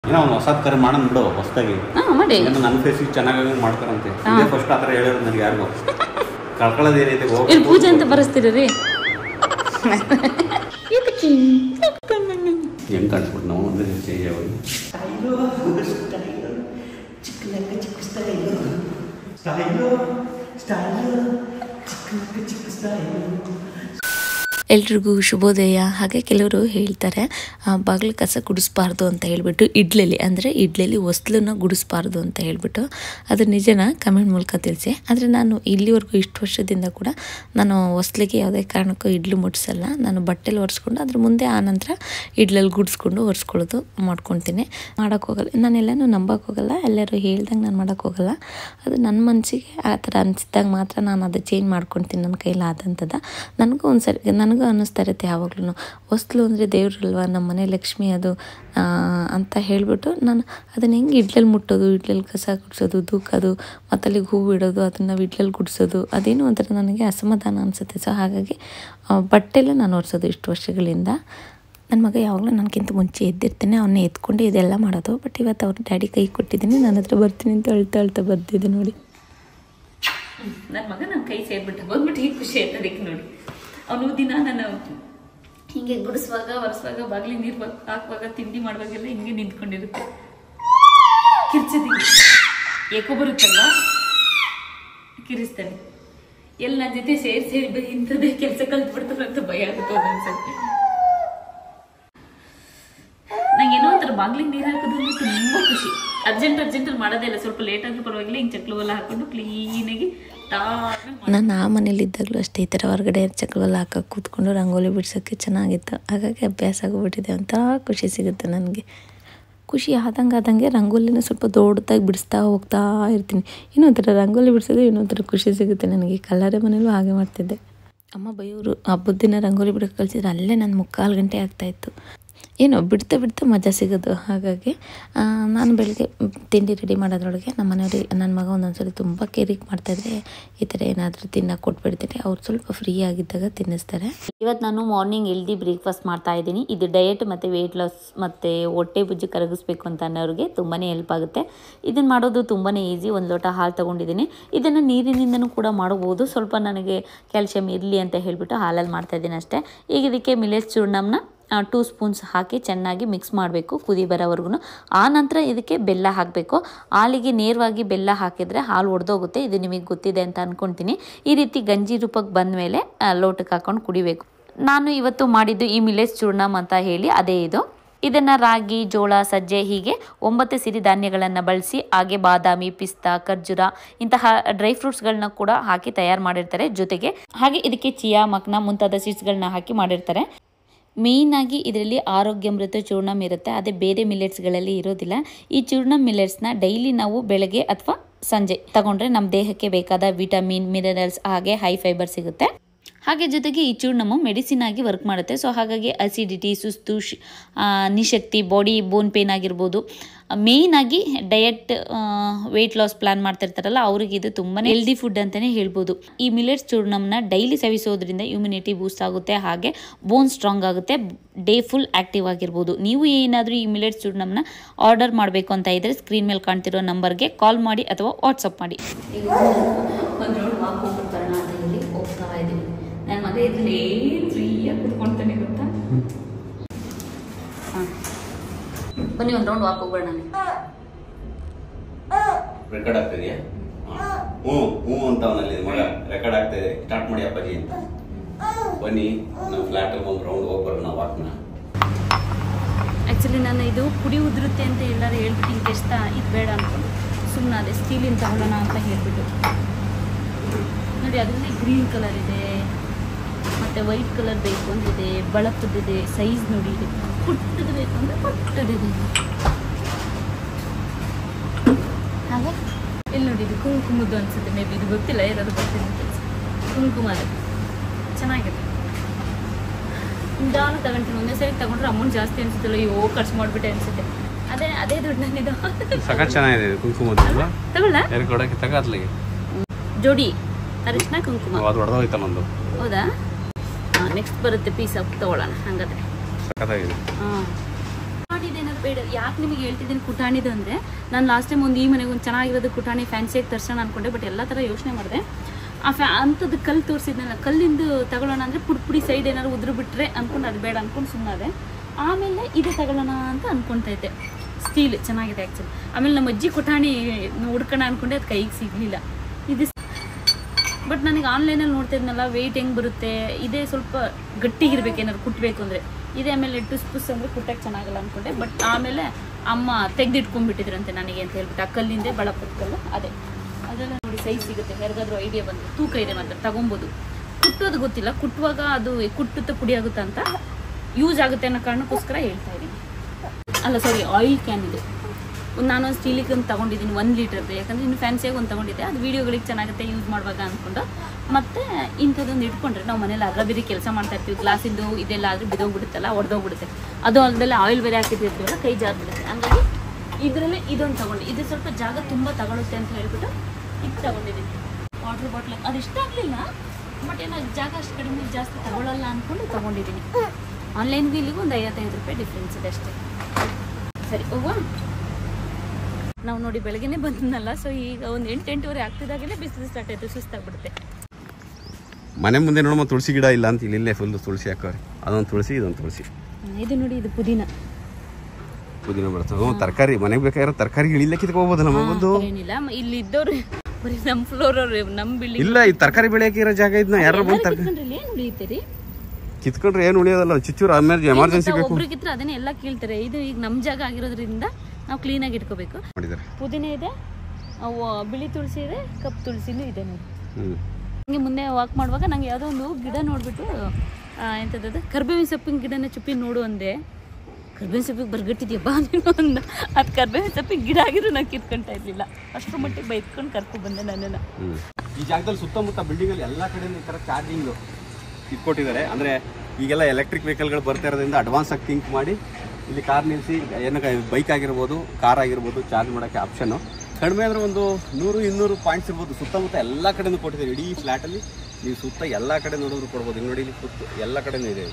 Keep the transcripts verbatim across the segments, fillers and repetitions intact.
ಏನೋ ಒಂದು ಹೊಸದು ಕರೆ ಮಾಡೋಣ ಬಿಡು ಹೊಸದಾಗಿ ಮಾಡಿ ನನ್ನ ಫೇಸಿಗೆ ಚೆನ್ನಾಗಿ ಮಾಡ್ತಾರಂತೆ ಇದೇ ಫಸ್ಟ್ ಆ ಥರ ಹೇಳಿರೋದು ನನಗೆ ಯಾರಿಗೂ ಕಳ್ಕೊಳ್ಳೋದು ಏನೈತೆ ಇಲ್ಲಿ ಪೂಜೆ ಅಂತ ಬರೆಸ್ತೀರಿ ರೀ ಹೆಂಗೆ ಕಾಣಿಸ್ಬಿಟ್ಟು ನಾವು ಒಂದು ಚೇಂಜ್ ಆಗೋದು ಎಲ್ರಿಗೂ ಶುಭೋದಯ. ಹಾಗೆ ಕೆಲವರು ಹೇಳ್ತಾರೆ ಬಾಗಿಲು ಕಸ ಗುಡಿಸ್ಬಾರ್ದು ಅಂತ ಹೇಳ್ಬಿಟ್ಟು ಇಡ್ಲಿಲಿ ಅಂದರೆ ಇಡ್ಲಿಲಿ ಹೊಸ್ಲನ್ನ ಗುಡಿಸ್ಬಾರ್ದು ಅಂತ ಹೇಳ್ಬಿಟ್ಟು ಅದು ನಿಜನ ಕಮೆಂಟ್ ಮೂಲಕ ತಿಳಿಸಿ. ಆದರೆ ನಾನು ಇಲ್ಲಿವರೆಗೂ ಇಷ್ಟು ವರ್ಷದಿಂದ ಕೂಡ ನಾನು ಹೊಸ್ಲಿಗೆ ಯಾವುದೇ ಕಾರಣಕ್ಕೂ ಇಡ್ಲಿ ಮುಟ್ಸಲ್ಲ. ನಾನು ಬಟ್ಟೆಲಿ ಒರೆಸ್ಕೊಂಡು ಅದ್ರ ಮುಂದೆ ಆ ನಂತರ ಇಡ್ಲಲ್ಲಿ ಗುಡಿಸ್ಕೊಂಡು ಒರೆಸ್ಕೊಳ್ಳೋದು ಮಾಡ್ಕೊತೀನಿ. ಮಾಡೋಕ್ಕೋಗಲ್ಲ, ನಾನೆಲ್ಲನೂ ನಂಬೋಕ್ಕೋಗಲ್ಲ, ಎಲ್ಲರೂ ಹೇಳ್ದಂಗೆ ನಾನು ಮಾಡೋಕ್ಕೋಗಲ್ಲ. ಅದು ನನ್ನ ಮನಸ್ಸಿಗೆ ಆ ಥರ ಅನಿಸಿದಾಗ ಮಾತ್ರ ನಾನು ಅದು ಚೇಂಜ್ ಮಾಡ್ಕೊತೀನಿ ನನ್ನ ಕೈಲಿ ಆದಂಥದ್ದು. ನನಗೂ ಒಂದು ಸರಿ ನನಗೂ ಅನ್ನಿಸ್ತಾ ಇರುತ್ತೆ ಯಾವಾಗಲೂ ಹೊಸ್ಲು ಅಂದರೆ ದೇವ್ರಲ್ವ, ನಮ್ಮ ಮನೆ ಲಕ್ಷ್ಮಿ ಅದು ಅಂತ ಹೇಳಿಬಿಟ್ಟು ನಾನು ಅದನ್ನು ಹೆಂಗೆ ಇಡ್ಲಲ್ಲಿ ಮುಟ್ಟೋದು, ಇಡ್ಲಲ್ಲಿ ಕಸ ಗುಡಿಸೋದು, ದೂಕೋದು, ಮತ್ತು ಅಲ್ಲಿಗೆ ಹೂವು ಇಡೋದು, ಅದನ್ನು ನಾವು ಇಡ್ಲಲ್ಲಿ ಗುಡಿಸೋದು ಅದೇನು ಒಂಥರ ನನಗೆ ಅಸಮಾಧಾನ ಅನಿಸುತ್ತೆ. ಸೊ ಹಾಗಾಗಿ ಬಟ್ಟೆಲ್ಲ ನಾನು ಒರೆಸೋದು ಇಷ್ಟು ವರ್ಷಗಳಿಂದ. ನನ್ನ ಮಗ ಯಾವಾಗಲೂ ನನಗಿಂತ ಮುಂಚೆ ಎದ್ದಿರ್ತಾನೆ, ಅವನ್ನೇ ಎತ್ಕೊಂಡು ಇದೆಲ್ಲ ಮಾಡೋದು. ಬಟ್ ಇವತ್ತು ಅವ್ರ ಡ್ಯಾಡಿ ಕೈ ಕೊಟ್ಟಿದ್ದೀನಿ, ನನ್ನ ಹತ್ರ ಬರ್ತೀನಿ ಅಂತ ಅಳ್ತಾ ಅಳ್ತಾ ಬರ್ತಿದ್ದೆ ನೋಡಿ. ನನ್ನ ಮಗ ನನ್ನ ಕೈ ಸೇರ್ಬಿಟ್ಟು ಬಂದ್ಬಿಟ್ಟು ಹೀಗೆ ಖುಷಿ ಆಯ್ತು. ಅದಕ್ಕೆ ನೋಡಿ ಅವನು ದಿನ ನಾನು ಹಿಂಗೆ ಗುಡಿಸುವಾಗ ಒರೆಸುವಾಗ ಬಾಗಿಲಿಗೆ ನೀರು ಹಾಕುವಾಗ ತಿಂಡಿ ಮಾಡುವಾಗೆಲ್ಲ ಹಿಂಗೆ ನಿಂತ್ಕೊಂಡಿರುತ್ತೆ. ಕಿರ್ಚದಿ ಏಕೋ ಬರುತ್ತಲ್ವಾ ಕಿರಿಸ್ತಾನೆ. ಎಲ್ಲ ನನ್ನ ಜೊತೆ ಸೇರಿ ಸೇರಿ ಇಂಥದ್ದೇ ಕೆಲಸ ಕಲ್ತ್ಬಿಡ್ತಾರೆ ಅಂತ ಭಯ ಆಗುತ್ತೆ ಒಂದೊಂದ್ಸತಿ. ನಂಗೆ ಏನೋ ಒಂಥರ ಬಾಗಿಲಿಗೆ ನೀರು ಹಾಕೋದ್ರಿಂದ ತುಂಬ ಖುಷಿ. ಅರ್ಜೆಂಟ್ ಅರ್ಜೆಂಟಲ್ಲಿ ಮಾಡೋದೇ ಇಲ್ಲ, ಸ್ವಲ್ಪ ಲೇಟ್ ಆದ್ರೂ ಪರವಾಗಿಲ್ಲ, ಹಿಂಗೆ ಚಕ್ಲವೆಲ್ಲ ಹಾಕೊಂಡು ಕ್ಲೀನಾಗಿ ನಾನು ಆ ಮನೇಲಿದ್ದಾಗಲೂ ಅಷ್ಟೇ ಈ ಥರ ಹೊರಗಡೆ ಚಕ್ರವಲ್ಲ ಹಾಕಕ್ಕೆ ಕೂತ್ಕೊಂಡು ರಂಗೋಲಿ ಬಿಡ್ಸೋಕ್ಕೆ ಚೆನ್ನಾಗಿತ್ತು. ಹಾಗಾಗಿ ಅಭ್ಯಾಸ ಆಗೋಗ್ಬಿಟ್ಟಿದೆ ಅಂತ ಖುಷಿ ಸಿಗುತ್ತೆ ನನಗೆ. ಖುಷಿ ಆದಂಗೆ ಆದಂಗೆ ರಂಗೋಲಿನ ಸ್ವಲ್ಪ ದೊಡ್ಡದಾಗಿ ಬಿಡಿಸ್ತಾ ಹೋಗ್ತಾ ಇರ್ತೀನಿ. ಇನ್ನೊಂಥರ ರಂಗೋಲಿ ಬಿಡಿಸೋದು ಇನ್ನೊಂಥರ ಖುಷಿ ಸಿಗುತ್ತೆ ನನಗೆ. ಕಲ್ಲರೆ ಮನೇಲೂ ಹಾಗೆ ಮಾಡ್ತಿದ್ದೆ. ಅಮ್ಮ ಬೈಯೋರು ಹಬ್ಬದ ದಿನ ರಂಗೋಲಿ ಬಿಡೋಕ್ಕೆ ಕಳಿಸಿದ್ರೆ ಅಲ್ಲೇ ನನ್ನ ಮುಕ್ಕಾಲು ಗಂಟೆ ಆಗ್ತಾಯಿತ್ತು. ಏನೋ ಬಿಡ್ತಾ ಬಿಡ್ತಾ ಮಜಾ ಸಿಗೋದು. ಹಾಗಾಗಿ ನಾನು ಬೆಳಗ್ಗೆ ತಿಂಡಿ ರೆಡಿ ಮಾಡೋದ್ರೊಳಗೆ ನಮ್ಮ ಮನೆಯವ್ರಿಗೆ ನನ್ನ ಮಗ ಒಂದೊಂದ್ಸರಿ ತುಂಬ ಕೇರಿಗೆ ಮಾಡ್ತಾಯಿದ್ರೆ ಈ ಥರ ಏನಾದರೂ ತಿನ್ನೋಕೆ ಕೊಟ್ಬಿಡ್ತೀನಿ. ಅವ್ರು ಸ್ವಲ್ಪ ಫ್ರೀ ಆಗಿದ್ದಾಗ ತಿನ್ನಿಸ್ತಾರೆ. ಇವತ್ತು ನಾನು ಮಾರ್ನಿಂಗ್ ಹೆಲ್ದಿ ಬ್ರೇಕ್ಫಾಸ್ಟ್ ಮಾಡ್ತಾ ಇದ್ದೀನಿ. ಇದು ಡಯಟ್ ಮತ್ತು ವೆಯ್ಟ್ ಲಾಸ್ ಮತ್ತು ಹೊಟ್ಟೆ ಬುಜ್ಜು ಕರಗಿಸ್ಬೇಕು ಅಂತ ಅನ್ನೋರಿಗೆ ತುಂಬಾ ಹೆಲ್ಪ್ ಆಗುತ್ತೆ. ಇದನ್ನು ಮಾಡೋದು ತುಂಬಾ ಈಸಿ. ಒಂದು ಲೋಟ ಹಾಲು ತೊಗೊಂಡಿದ್ದೀನಿ. ಇದನ್ನು ನೀರಿನಿಂದನೂ ಕೂಡ ಮಾಡಬಹುದು. ಸ್ವಲ್ಪ ನನಗೆ ಕ್ಯಾಲ್ಶಿಯಂ ಇರಲಿ ಅಂತ ಹೇಳಿಬಿಟ್ಟು ಹಾಲಲ್ಲಿ ಮಾಡ್ತಾಯಿದ್ದೀನಿ ಅಷ್ಟೇ. ಈಗ ಇದಕ್ಕೆ ಮಿಲೆಟ್ಸ್ ಚೂರ್ಣಮ್ನ ಟೂ ಸ್ಪೂನ್ಸ್ ಹಾಕಿ ಚೆನ್ನಾಗಿ ಮಿಕ್ಸ್ ಮಾಡಬೇಕು ಕುದಿ ಬರೋವರೆಗೂ. ಆ ನಂತರ ಇದಕ್ಕೆ ಬೆಲ್ಲ ಹಾಕಬೇಕು. ಹಾಲಿಗೆ ನೇರವಾಗಿ ಬೆಲ್ಲ ಹಾಕಿದರೆ ಹಾಲು ಒಡೆದೋಗುತ್ತೆ. ಇದು ನಿಮಗೆ ಗೊತ್ತಿದೆ ಅಂತ ಅಂದ್ಕೊಳ್ತೀನಿ. ಈ ರೀತಿ ಗಂಜಿ ರೂಪಕ್ಕೆ ಬಂದ ಮೇಲೆ ಲೋಟಕ್ಕೆ ಹಾಕೊಂಡು ಕುಡಿಬೇಕು. ನಾನು ಇವತ್ತು ಮಾಡಿದ್ದು ಈ ಮಿಲೆಟ್ಸ್ ಚೂರ್ಣಮ್ ಅಂತ ಹೇಳಿ ಅದೇ ಇದು. ಇದನ್ನು ರಾಗಿ, ಜೋಳ, ಸಜ್ಜೆ ಹೀಗೆ ಒಂಬತ್ತು ಸಿರಿಧಾನ್ಯಗಳನ್ನು ಬಳಸಿ ಹಾಗೆ ಬಾದಾಮಿ, ಪಿಸ್ತಾ, ಖರ್ಜೂರ ಇಂತಹ ಡ್ರೈ ಫ್ರೂಟ್ಸ್ಗಳನ್ನ ಕೂಡ ಹಾಕಿ ತಯಾರು ಮಾಡಿರ್ತಾರೆ. ಜೊತೆಗೆ ಹಾಗೆ ಇದಕ್ಕೆ ಚಿಯಾ, ಮಕ್ನಾ ಮುಂತಾದ ಸೀಡ್ಸ್ಗಳನ್ನ ಹಾಕಿ ಮಾಡಿರ್ತಾರೆ. ಮೇಯ್ನಾಗಿ ಇದರಲ್ಲಿ ಆರೋಗ್ಯಾಮೃತ ಚೂರ್ಣಮ್ ಇರುತ್ತೆ, ಅದೇ ಬೇರೆ ಮಿಲೆಟ್ಸ್ಗಳಲ್ಲಿ ಇರೋದಿಲ್ಲ. ಈ ಚೂರ್ಣಮ್ ಮಿಲೆಟ್ಸ್ನ ಡೈಲಿ ನಾವು ಬೆಳಗ್ಗೆ ಅಥವಾ ಸಂಜೆ ತಗೊಂಡ್ರೆ ನಮ್ಮ ದೇಹಕ್ಕೆ ಬೇಕಾದ ವಿಟಮಿನ್, ಮಿನರಲ್ಸ್ ಹಾಗೆ ಹೈ ಫೈಬರ್ ಸಿಗುತ್ತೆ. ಹಾಗೆ ಜೊತೆಗೆ ಈ ಚೂರ್ಣಮು ಮೆಡಿಸಿನ್ ಆಗಿ ವರ್ಕ್ ಮಾಡುತ್ತೆ. ಸೊ ಹಾಗಾಗಿ ಅಸಿಡಿಟಿ, ಸುಸ್ತು, ನಿಶಕ್ತಿ, ಬಾಡಿ ಬೋನ್ ಪೇನ್ ಆಗಿರ್ಬೋದು, ಮೇಯ್ನಾಗಿ ಡಯಟ್ ವೆಯ್ಟ್ ಲಾಸ್ ಪ್ಲಾನ್ ಮಾಡ್ತಿರ್ತಾರಲ್ಲ ಅವ್ರಿಗೆ ಇದು ತುಂಬಾ ಹೆಲ್ದಿ ಫುಡ್ ಅಂತಲೇ ಹೇಳ್ಬೋದು. ಈ ಮಿಲೆಟ್ಸ್ ಚೂರ್ಣಮ್ನ ಡೈಲಿ ಸೇವಿಸೋದ್ರಿಂದ ಇಮ್ಯುನಿಟಿ ಬೂಸ್ಟ್ ಆಗುತ್ತೆ, ಹಾಗೆ ಬೋನ್ ಸ್ಟ್ರಾಂಗ್ ಆಗುತ್ತೆ, ಡೇ ಫುಲ್ ಆ್ಯಕ್ಟಿವ್ ಆಗಿರ್ಬೋದು. ನೀವು ಏನಾದರೂ ಈ ಮಿಲೆಟ್ಸ್ ಚೂರ್ಣಮ್ನ ಆರ್ಡರ್ ಮಾಡಬೇಕು ಅಂತ ಇದ್ದರೆ ಸ್ಕ್ರೀನ್ ಮೇಲೆ ಕಾಣ್ತಿರೋ ನಂಬರ್ಗೆ ಕಾಲ್ ಮಾಡಿ ಅಥವಾ ವಾಟ್ಸಪ್ ಮಾಡಿ. ಈಗ ಒಂದು ರೋಡ್ ವಾಕ್ ಹೋಗ್ಬಿಡ್ತಾರಣ ಅಂತ ಹೇಳಿ ಹೋಗ್ತಾ ಇದ್ದೀವಿ. ನನ್ನ ಮಗ ಇದ್ರಲ್ಲಿ ಏನು ಫ್ರೀಯಾಗಿ ಕುತ್ಕೊಳ್ತಾನೆ ಗೊತ್ತಾ. ಹಾಂ ಬನ್ನಿ ಒಂದು ರೌಂಡ್ ವಾಕ್ ಹೋಗ್ಬೇಡ. ರೆಕಾರ್ಡ್ ಆಗ್ತಿದೆಯಾ? ಹ್ಞೂ ಹ್ಞೂ ಅಂತ ಅವನಲ್ಲಿ ಮಗ ರೆಕಾರ್ಡ್ ಆಗ್ತಾ ಇದೆ. ಸ್ಟಾರ್ಟ್ ಮಾಡಿ ಅಪ್ಪಾಜಿ ಅಂತ. ಬನ್ನಿ ನಾವು ಫ್ಲಾಟಲ್ಲಿ ಒಂದು ರೌಂಡ್ ಹೋಗ್ಬಾರ್ದು ನಾವು ವಾಕ್ನ. ಆ್ಯಕ್ಚುಲಿ ನಾನು ಇದು ಪುಡಿ ಉದುರುತ್ತೆ ಅಂತ ಎಲ್ಲರೂ ಹೇಳ್ಬಿಟ್ಟು ಹಿಂಗೆ ಎಷ್ಟ ಇದು ಬೇಡ ಅಂದ್ಕೊಂಡು ಸುಮ್ಮನೆ ಅದೇ ಸ್ಟೀಲಿನ ತಗೊಳ್ಳೋಣ ಅಂತ ಹೇಳ್ಬಿಟ್ಟು ನೋಡಿ. ಅದರಲ್ಲಿ ಗ್ರೀನ್ ಕಲರ್ ಇದೆ ಮತ್ತು ವೈಟ್ ಕಲರ್ ಬೇಕು ಅಂದಿದೆ, ಬಳಪದಿದೆ, ಸೈಜ್ ನೋಡಿ ಇದೆ, ಪುಟ್ಟದು ಬೇಕು ಅಂದರೆ ಪುಟ್ಟದಿದೆ. ಹಾಗೆ ಇಲ್ಲಿ ನೋಡಿ ಇದು ಕುಂಕುಮದ್ದು ಅನಿಸುತ್ತೆ, ಮೇ ಬಿ ಇದು ಗೊತ್ತಿಲ್ಲ, ಯಾರಾದ್ರು ಗೊತ್ತಿಲ್ಲ ಕೆಲಸ. ಕುಂಕುಮ ಅದು ಚೆನ್ನಾಗಿದೆ. ನಿಧಾನ ತಗೊಂತೀನಿ. ಒಂದೇ ಸರಿ ತಗೊಂಡ್ರೆ ಅಮೌಂಟ್ ಜಾಸ್ತಿ ಅನಿಸುತ್ತಲ್ಲ, ಅಯ್ಯೋ ಖರ್ಚು ಮಾಡಿಬಿಟ್ಟೆ ಅನಿಸುತ್ತೆ. ಅದೇ ಅದೇ ದುಡ್ಡು ನನ್ನಿದು. ಸಖತ್ ಚೆನ್ನಾಗಿದೆ ಕುಂಕುಮದ್ದು. ತಗೊಳ್ಳ ಯಾರು ಕೊಡೋಕ್ಕೆ ತಗೋತ್ಲಿಗೆ ಜೋಡಿ ಅರಿಶಿನ ಕುಂಕುಮ. ಅದು ಹೊಡೆದೋಯ್ತಲ್ಲ ಒಂದು. ಹೌದಾ? ಹಾಂ ನೆಕ್ಸ್ಟ್ ಬರುತ್ತೆ ಪೀಸ್ ಆಫ್ ತೊಗೊಳ್ಳೋಣ ಹಂಗಾದ್ರೆ. ಸಖತ್ತಾಗಿದೆ. ಹಾಂ ಕುಟಾಣಿದು ಏನಾದ್ರು ಬೇಡ. ಯಾಕೆ ನಿಮಗೆ ಹೇಳ್ತಿದ್ದೀನಿ ಕುಟಾಣಿದು ಅಂದರೆ, ನಾನು ಲಾಸ್ಟ್ ಟೈಮ್ ಒಂದು ಈ ಮನೆಗೆ ಒಂದು ಚೆನ್ನಾಗಿರೋದು ಕುಟಾಣಿ ಫ್ಯಾನ್ಸಿಯಾಗಿ ತರ್ಸೋಣ ಅಂದ್ಕೊಂಡೆ. ಬಟ್ ಎಲ್ಲ ಥರ ಯೋಚನೆ ಮಾಡಿದೆ. ಆ ಫ್ಯಾ ಅಂಥದ್ದು ಕಲ್ಲು ತೋರಿಸಿದ್ನಲ್ಲ, ಕಲ್ಲಿಂದು ತಗೊಳ್ಳೋಣ ಅಂದರೆ ಪುಡಿ ಪುಡಿ ಸೈಡ್ ಏನಾದ್ರು ಉದುರು ಬಿಟ್ಟರೆ ಅಂದ್ಕೊಂಡು ಅದು ಬೇಡ ಅಂದ್ಕೊಂಡು ಸುಮ್ಮನೆ. ಆಮೇಲೆ ಇದು ತಗೊಳ್ಳೋಣ ಅಂತ ಅಂದ್ಕೊಳ್ತಾ ಇದ್ದೆ. ಸ್ಟೀಲ್ ಚೆನ್ನಾಗಿದೆ ಆ್ಯಕ್ಚುಲಿ. ಆಮೇಲೆ ನಮ್ಮ ಅಜ್ಜಿ ಕುಟಾಣಿ ಹುಡ್ಕೋಣ ಅಂದ್ಕೊಂಡೆ, ಅದು ಕೈಗೆ ಸಿಗಲಿಲ್ಲ. ಇದು ಬಟ್ ನನಗೆ ಆನ್ಲೈನಲ್ಲಿ ನೋಡ್ತಾ ಇದ್ನಲ್ಲ, ವೆಯ್ಟ್ ಹೆಂಗೆ ಬರುತ್ತೆ, ಇದೇ ಸ್ವಲ್ಪ ಗಟ್ಟಿಗಿರ್ಬೇಕು ಏನಾದ್ರು ಕುಟ್ಟಬೇಕು ಅಂದರೆ. ಇದೇ ಆಮೇಲೆ ಟುಸ್ ಪುಸ್ ಅಂದರೆ ಕುಟ್ಟಕ್ಕೆ ಚೆನ್ನಾಗಲ್ಲ ಅಂದ್ಕೊಂಡೆ. ಬಟ್ ಆಮೇಲೆ ಅಮ್ಮ ತೆಗೆದಿಟ್ಕೊಂಡ್ಬಿಟ್ಟಿದ್ರಂತೆ ನನಗೆ ಅಂತ ಹೇಳ್ಬಿಟ್ಟು, ಆ ಕಲ್ಲಿಂದೆ ಬಳಪದ ಕಲ್ಲು ಅದೇ. ಅದೆಲ್ಲ ನೋಡಿ ಸೈಜ್ ಸಿಗುತ್ತೆ, ಯಾರಿಗಾದ್ರೂ ಐಡಿಯಾ ಬಂದರೆ. ತೂಕ ಇದೆ ಮಾತ್ರ, ತಗೊಬೋದು. ಕುಟ್ಟೋದು ಗೊತ್ತಿಲ್ಲ, ಕುಟ್ಟುವಾಗ ಅದು ಕುಟ್ಟುತ್ತೆ ಪುಡಿ ಆಗುತ್ತೆ ಅಂತ, ಯೂಸ್ ಆಗುತ್ತೆ ಅನ್ನೋ ಕಾರಣಕ್ಕೋಸ್ಕರ ಹೇಳ್ತಾ ಇದ್ದೀನಿ. ಅಲ್ಲ ಸಾರಿ, ಆಯಿಲ್ ಕ್ಯಾನ್ ಇದೆ. ಒಂದು ನಾನೊಂದು ಸ್ಟೀಲಿಗೆ ಒಂದು ತೊಗೊಂಡಿದ್ದೀನಿ ಒಂದು ಲೀಟ್ರದ್ದು. ಯಾಕಂದರೆ ಇನ್ನು ಫ್ಯಾನ್ಸಿಯಾಗಿ ಒಂದು ತೊಗೊಂಡಿದ್ದೆ, ಅದು ವೀಡಿಯೋಗಳಿಗೆ ಚೆನ್ನಾಗುತ್ತೆ ಯೂಸ್ ಮಾಡುವಾಗ ಅಂದ್ಕೊಂಡು. ಮತ್ತು ಇಂಥದ್ದೊಂದು ಇಟ್ಕೊಂಡ್ರೆ ನಾವು ಮನೇಲಿ ಅದ್ರ ಬೇರೆ ಕೆಲಸ ಮಾಡ್ತಾ ಇರ್ತೀವಿ, ಗ್ಲಾಸಿಂದು ಇದೆಲ್ಲ ಆದರೆ ಬಿದೋಗ್ಬಿಡುತ್ತಲ್ಲ, ಒಡೆದೋಗ್ಬಿಡುತ್ತೆ. ಅದು ಅಲ್ಲದಲ್ಲೇ ಆಯಿಲ್ ಬೇರೆ ಹಾಕಿರ್ತೀವಲ್ಲ, ಕೈ ಜಾರ್ಬಿಡುತ್ತೆ. ಹಂಗಾಗಿ ಇದರಲ್ಲೇ ಇದೊಂದು ತೊಗೊಂಡು, ಇದು ಸ್ವಲ್ಪ ಜಾಗ ತುಂಬ ತಗೊಳುತ್ತೆ ಅಂತ ಹೇಳ್ಬಿಟ್ಟು ಇದು ತೊಗೊಂಡಿದ್ದೀನಿ. ವಾಟ್ರ್ ಬಾಟ್ಲ್ ಅದು ಇಷ್ಟ ಆಗಲಿಲ್ಲ, ಬಟ್ ಏನೋ ಜಾಗ ಅಷ್ಟು ಕಡಿಮೆ ಜಾಸ್ತಿ ತಗೊಳ್ಳಲ್ಲ ಅಂದ್ಕೊಂಡು ತೊಗೊಂಡಿದ್ದೀನಿ. ಆನ್ಲೈನ್ಗೂ ಇಲ್ಲಿಗೂ ಒಂದು ಐವತ್ತೈದು ರೂಪಾಯಿ ಡಿಫ್ರೆನ್ಸ್ ಇದೆ ಅಷ್ಟೇ. ಸರಿ ಹೋಗುವ. ನಾವು ನೋಡಿ ಬೆಳಗ್ಗೆನೇ ಬಂದನಲ್ಲ, ಸೊ ಈಗ ಒಂದು ಎಂಟು ಎಂಟೂವರೆ ಆಗ್ತಿದ್ದಾಗಲೇ ಬಿಸಿಲು ಸ್ಟಾರ್ಟ್ ಆಯಿತು, ಸುಸ್ತಾಗ್ಬಿಡುತ್ತೆ. ಮನೆ ಮುಂದೆ ನೋಡಮ್ಮ ತುಳಸಿ ಗಿಡ ಇಲ್ಲ ಅಂತ ಇಲ್ಲೇ ಫುಲ್ ತುಳಸಿ ಹಾಕೋರಿ. ಅದೊಂದು ತುಳಸಿ, ಇದೊಂದು ತುಳಸಿ. ಇದು ನೋಡಿ, ಇದು ಪುದೀನ. ಪುದೀನ ಬರ್ತದೆ. ಹ್ಞೂ, ತರಕಾರಿ ಮನೆಗೆ ಬೇಕಾಗಿರೋ ತರಕಾರಿ ಇಳಿಲ್ಲ ಕಿತ್ಕೋಬೋದು ನಮ್ಮ ಬಂದು. ಏನಿಲ್ಲ, ಇಲ್ಲಿ ಇದ್ದವ್ರು ಬರೀ ನಮ್ಮ ಫ್ಲೋರ್ ಅವ್ರು, ನಮ್ಮ ಬಿಲ್ಡಿಂಗ್ ಇಲ್ಲ. ಈ ತರಕಾರಿ ಬೆಳೆಯಕ್ಕೆ ಇರೋ ಜಾಗ ಇದನ್ನ ಯಾರು ಬಂದು ತರಕಾರಿ ಏನು ಉಳಿಯುತ್ತೀರಿ? ಕಿತ್ಕೊಂಡ್ರೆ ಏನು ಉಳಿಯೋದಲ್ಲ, ಚಿಚ್ಚೂರು ಆಮೇಲೆ ಎಮರ್ಜೆನ್ಸಿ ಬೇಕು. ಒಬ್ರು ಕಿತ್ರೆ ಅದನ್ನೇ ಎಲ್ಲ ಕೀಳ್ತಾರೆ. ಇದು ಈಗ ನಮ್ಮ ಜಾಗ ಆಗಿರೋದ್ರಿಂದ ನಾವು ಕ್ಲೀನಾಗಿ ಇಟ್ಕೋಬೇಕು. ಪುದೀನ ಇದೆ, ಬಿಳಿ ತುಳಸಿ ಇದೆ, ಕಪ್ಪು ತುಳಸಿನೂ ಇದೆ ನೋಡಿ. ಹಂಗೆ ಮುಂದೆ ವಾಕ್ ಮಾಡುವಾಗ ನಂಗೆ ಯಾವುದೋ ಒಂದು ಗಿಡ ನೋಡ್ಬಿಟ್ಟು ಎಂಥದ್ದು ಕರ್ಬೇವಿನ ಸೊಪ್ಪಿನ ಗಿಡನ ಚುಪ್ಪಿ ನೋಡು ಅಂದೆ. ಕರ್ಬೇವಿನ ಸೊಪ್ಪಿಗೆ ಬರ್ಗಟ್ಟಿದ್ಯಪ್ಪ ನೀನು ಅಂದ. ಅದು ಕರ್ಬೇವಿನ ಸೊಪ್ಪಿಗೆ ಗಿಡ ಆಗಿದ್ರು ನಾನು ಕಿತ್ಕೊಂತಾ ಇರಲಿಲ್ಲ. ಅಷ್ಟರ ಮಟ್ಟಿಗೆ ಬೈತ್ಕೊಂಡು ಕರ್ಕೊಂಡು ಬಂದೆ ನನ್ನನ್ನು. ಈ ಜಾಗದಲ್ಲಿ ಸುತ್ತಮುತ್ತ ಬಿಲ್ಡಿಂಗಲ್ಲಿ ಎಲ್ಲ ಕಡೆ ಈ ಥರ ಚಾರ್ಜಿಂಗು ಇಟ್ಕೊಟ್ಟಿದ್ದಾರೆ. ಅಂದರೆ ಈಗೆಲ್ಲ ಎಲೆಕ್ಟ್ರಿಕ್ ವೆಹಿಕಲ್ಗಳು ಬರ್ತಾ ಇರೋದ್ರಿಂದ ಅಡ್ವಾನ್ಸ್ ಆಗಿ ಥಿಂಕ್ ಮಾಡಿ ಇಲ್ಲಿ ಕಾರ್ ನಿಲ್ಲಿಸಿ, ಏನಕ್ಕೆ ಬೈಕ್ ಆಗಿರ್ಬೋದು, ಕಾರ್ ಆಗಿರ್ಬೋದು, ಚಾರ್ಜ್ ಮಾಡೋಕ್ಕೆ ಆಪ್ಷನ್ನು ಕಡಿಮೆ ಅಂದರೆ ಒಂದು ನೂರು ಇನ್ನೂರು ಪಾಯಿಂಟ್ಸ್ ಇರ್ಬೋದು. ಸುತ್ತಮುತ್ತ ಎಲ್ಲ ಕಡೆನೂ ಕೊಟ್ಟಿದ್ದಾರೆ. ಇಡೀ ಫ್ಲ್ಯಾಟಲ್ಲಿ ನೀವು ಸುತ್ತ ಎಲ್ಲ ಕಡೆ ನೋಡಿದ್ರು ಕೊಡ್ಬೋದು. ಇಲ್ಲಿ ನೋಡಿ, ಇಲ್ಲಿ ಸುತ್ತ ಎಲ್ಲ ಕಡೆನೂ ಇದೆ,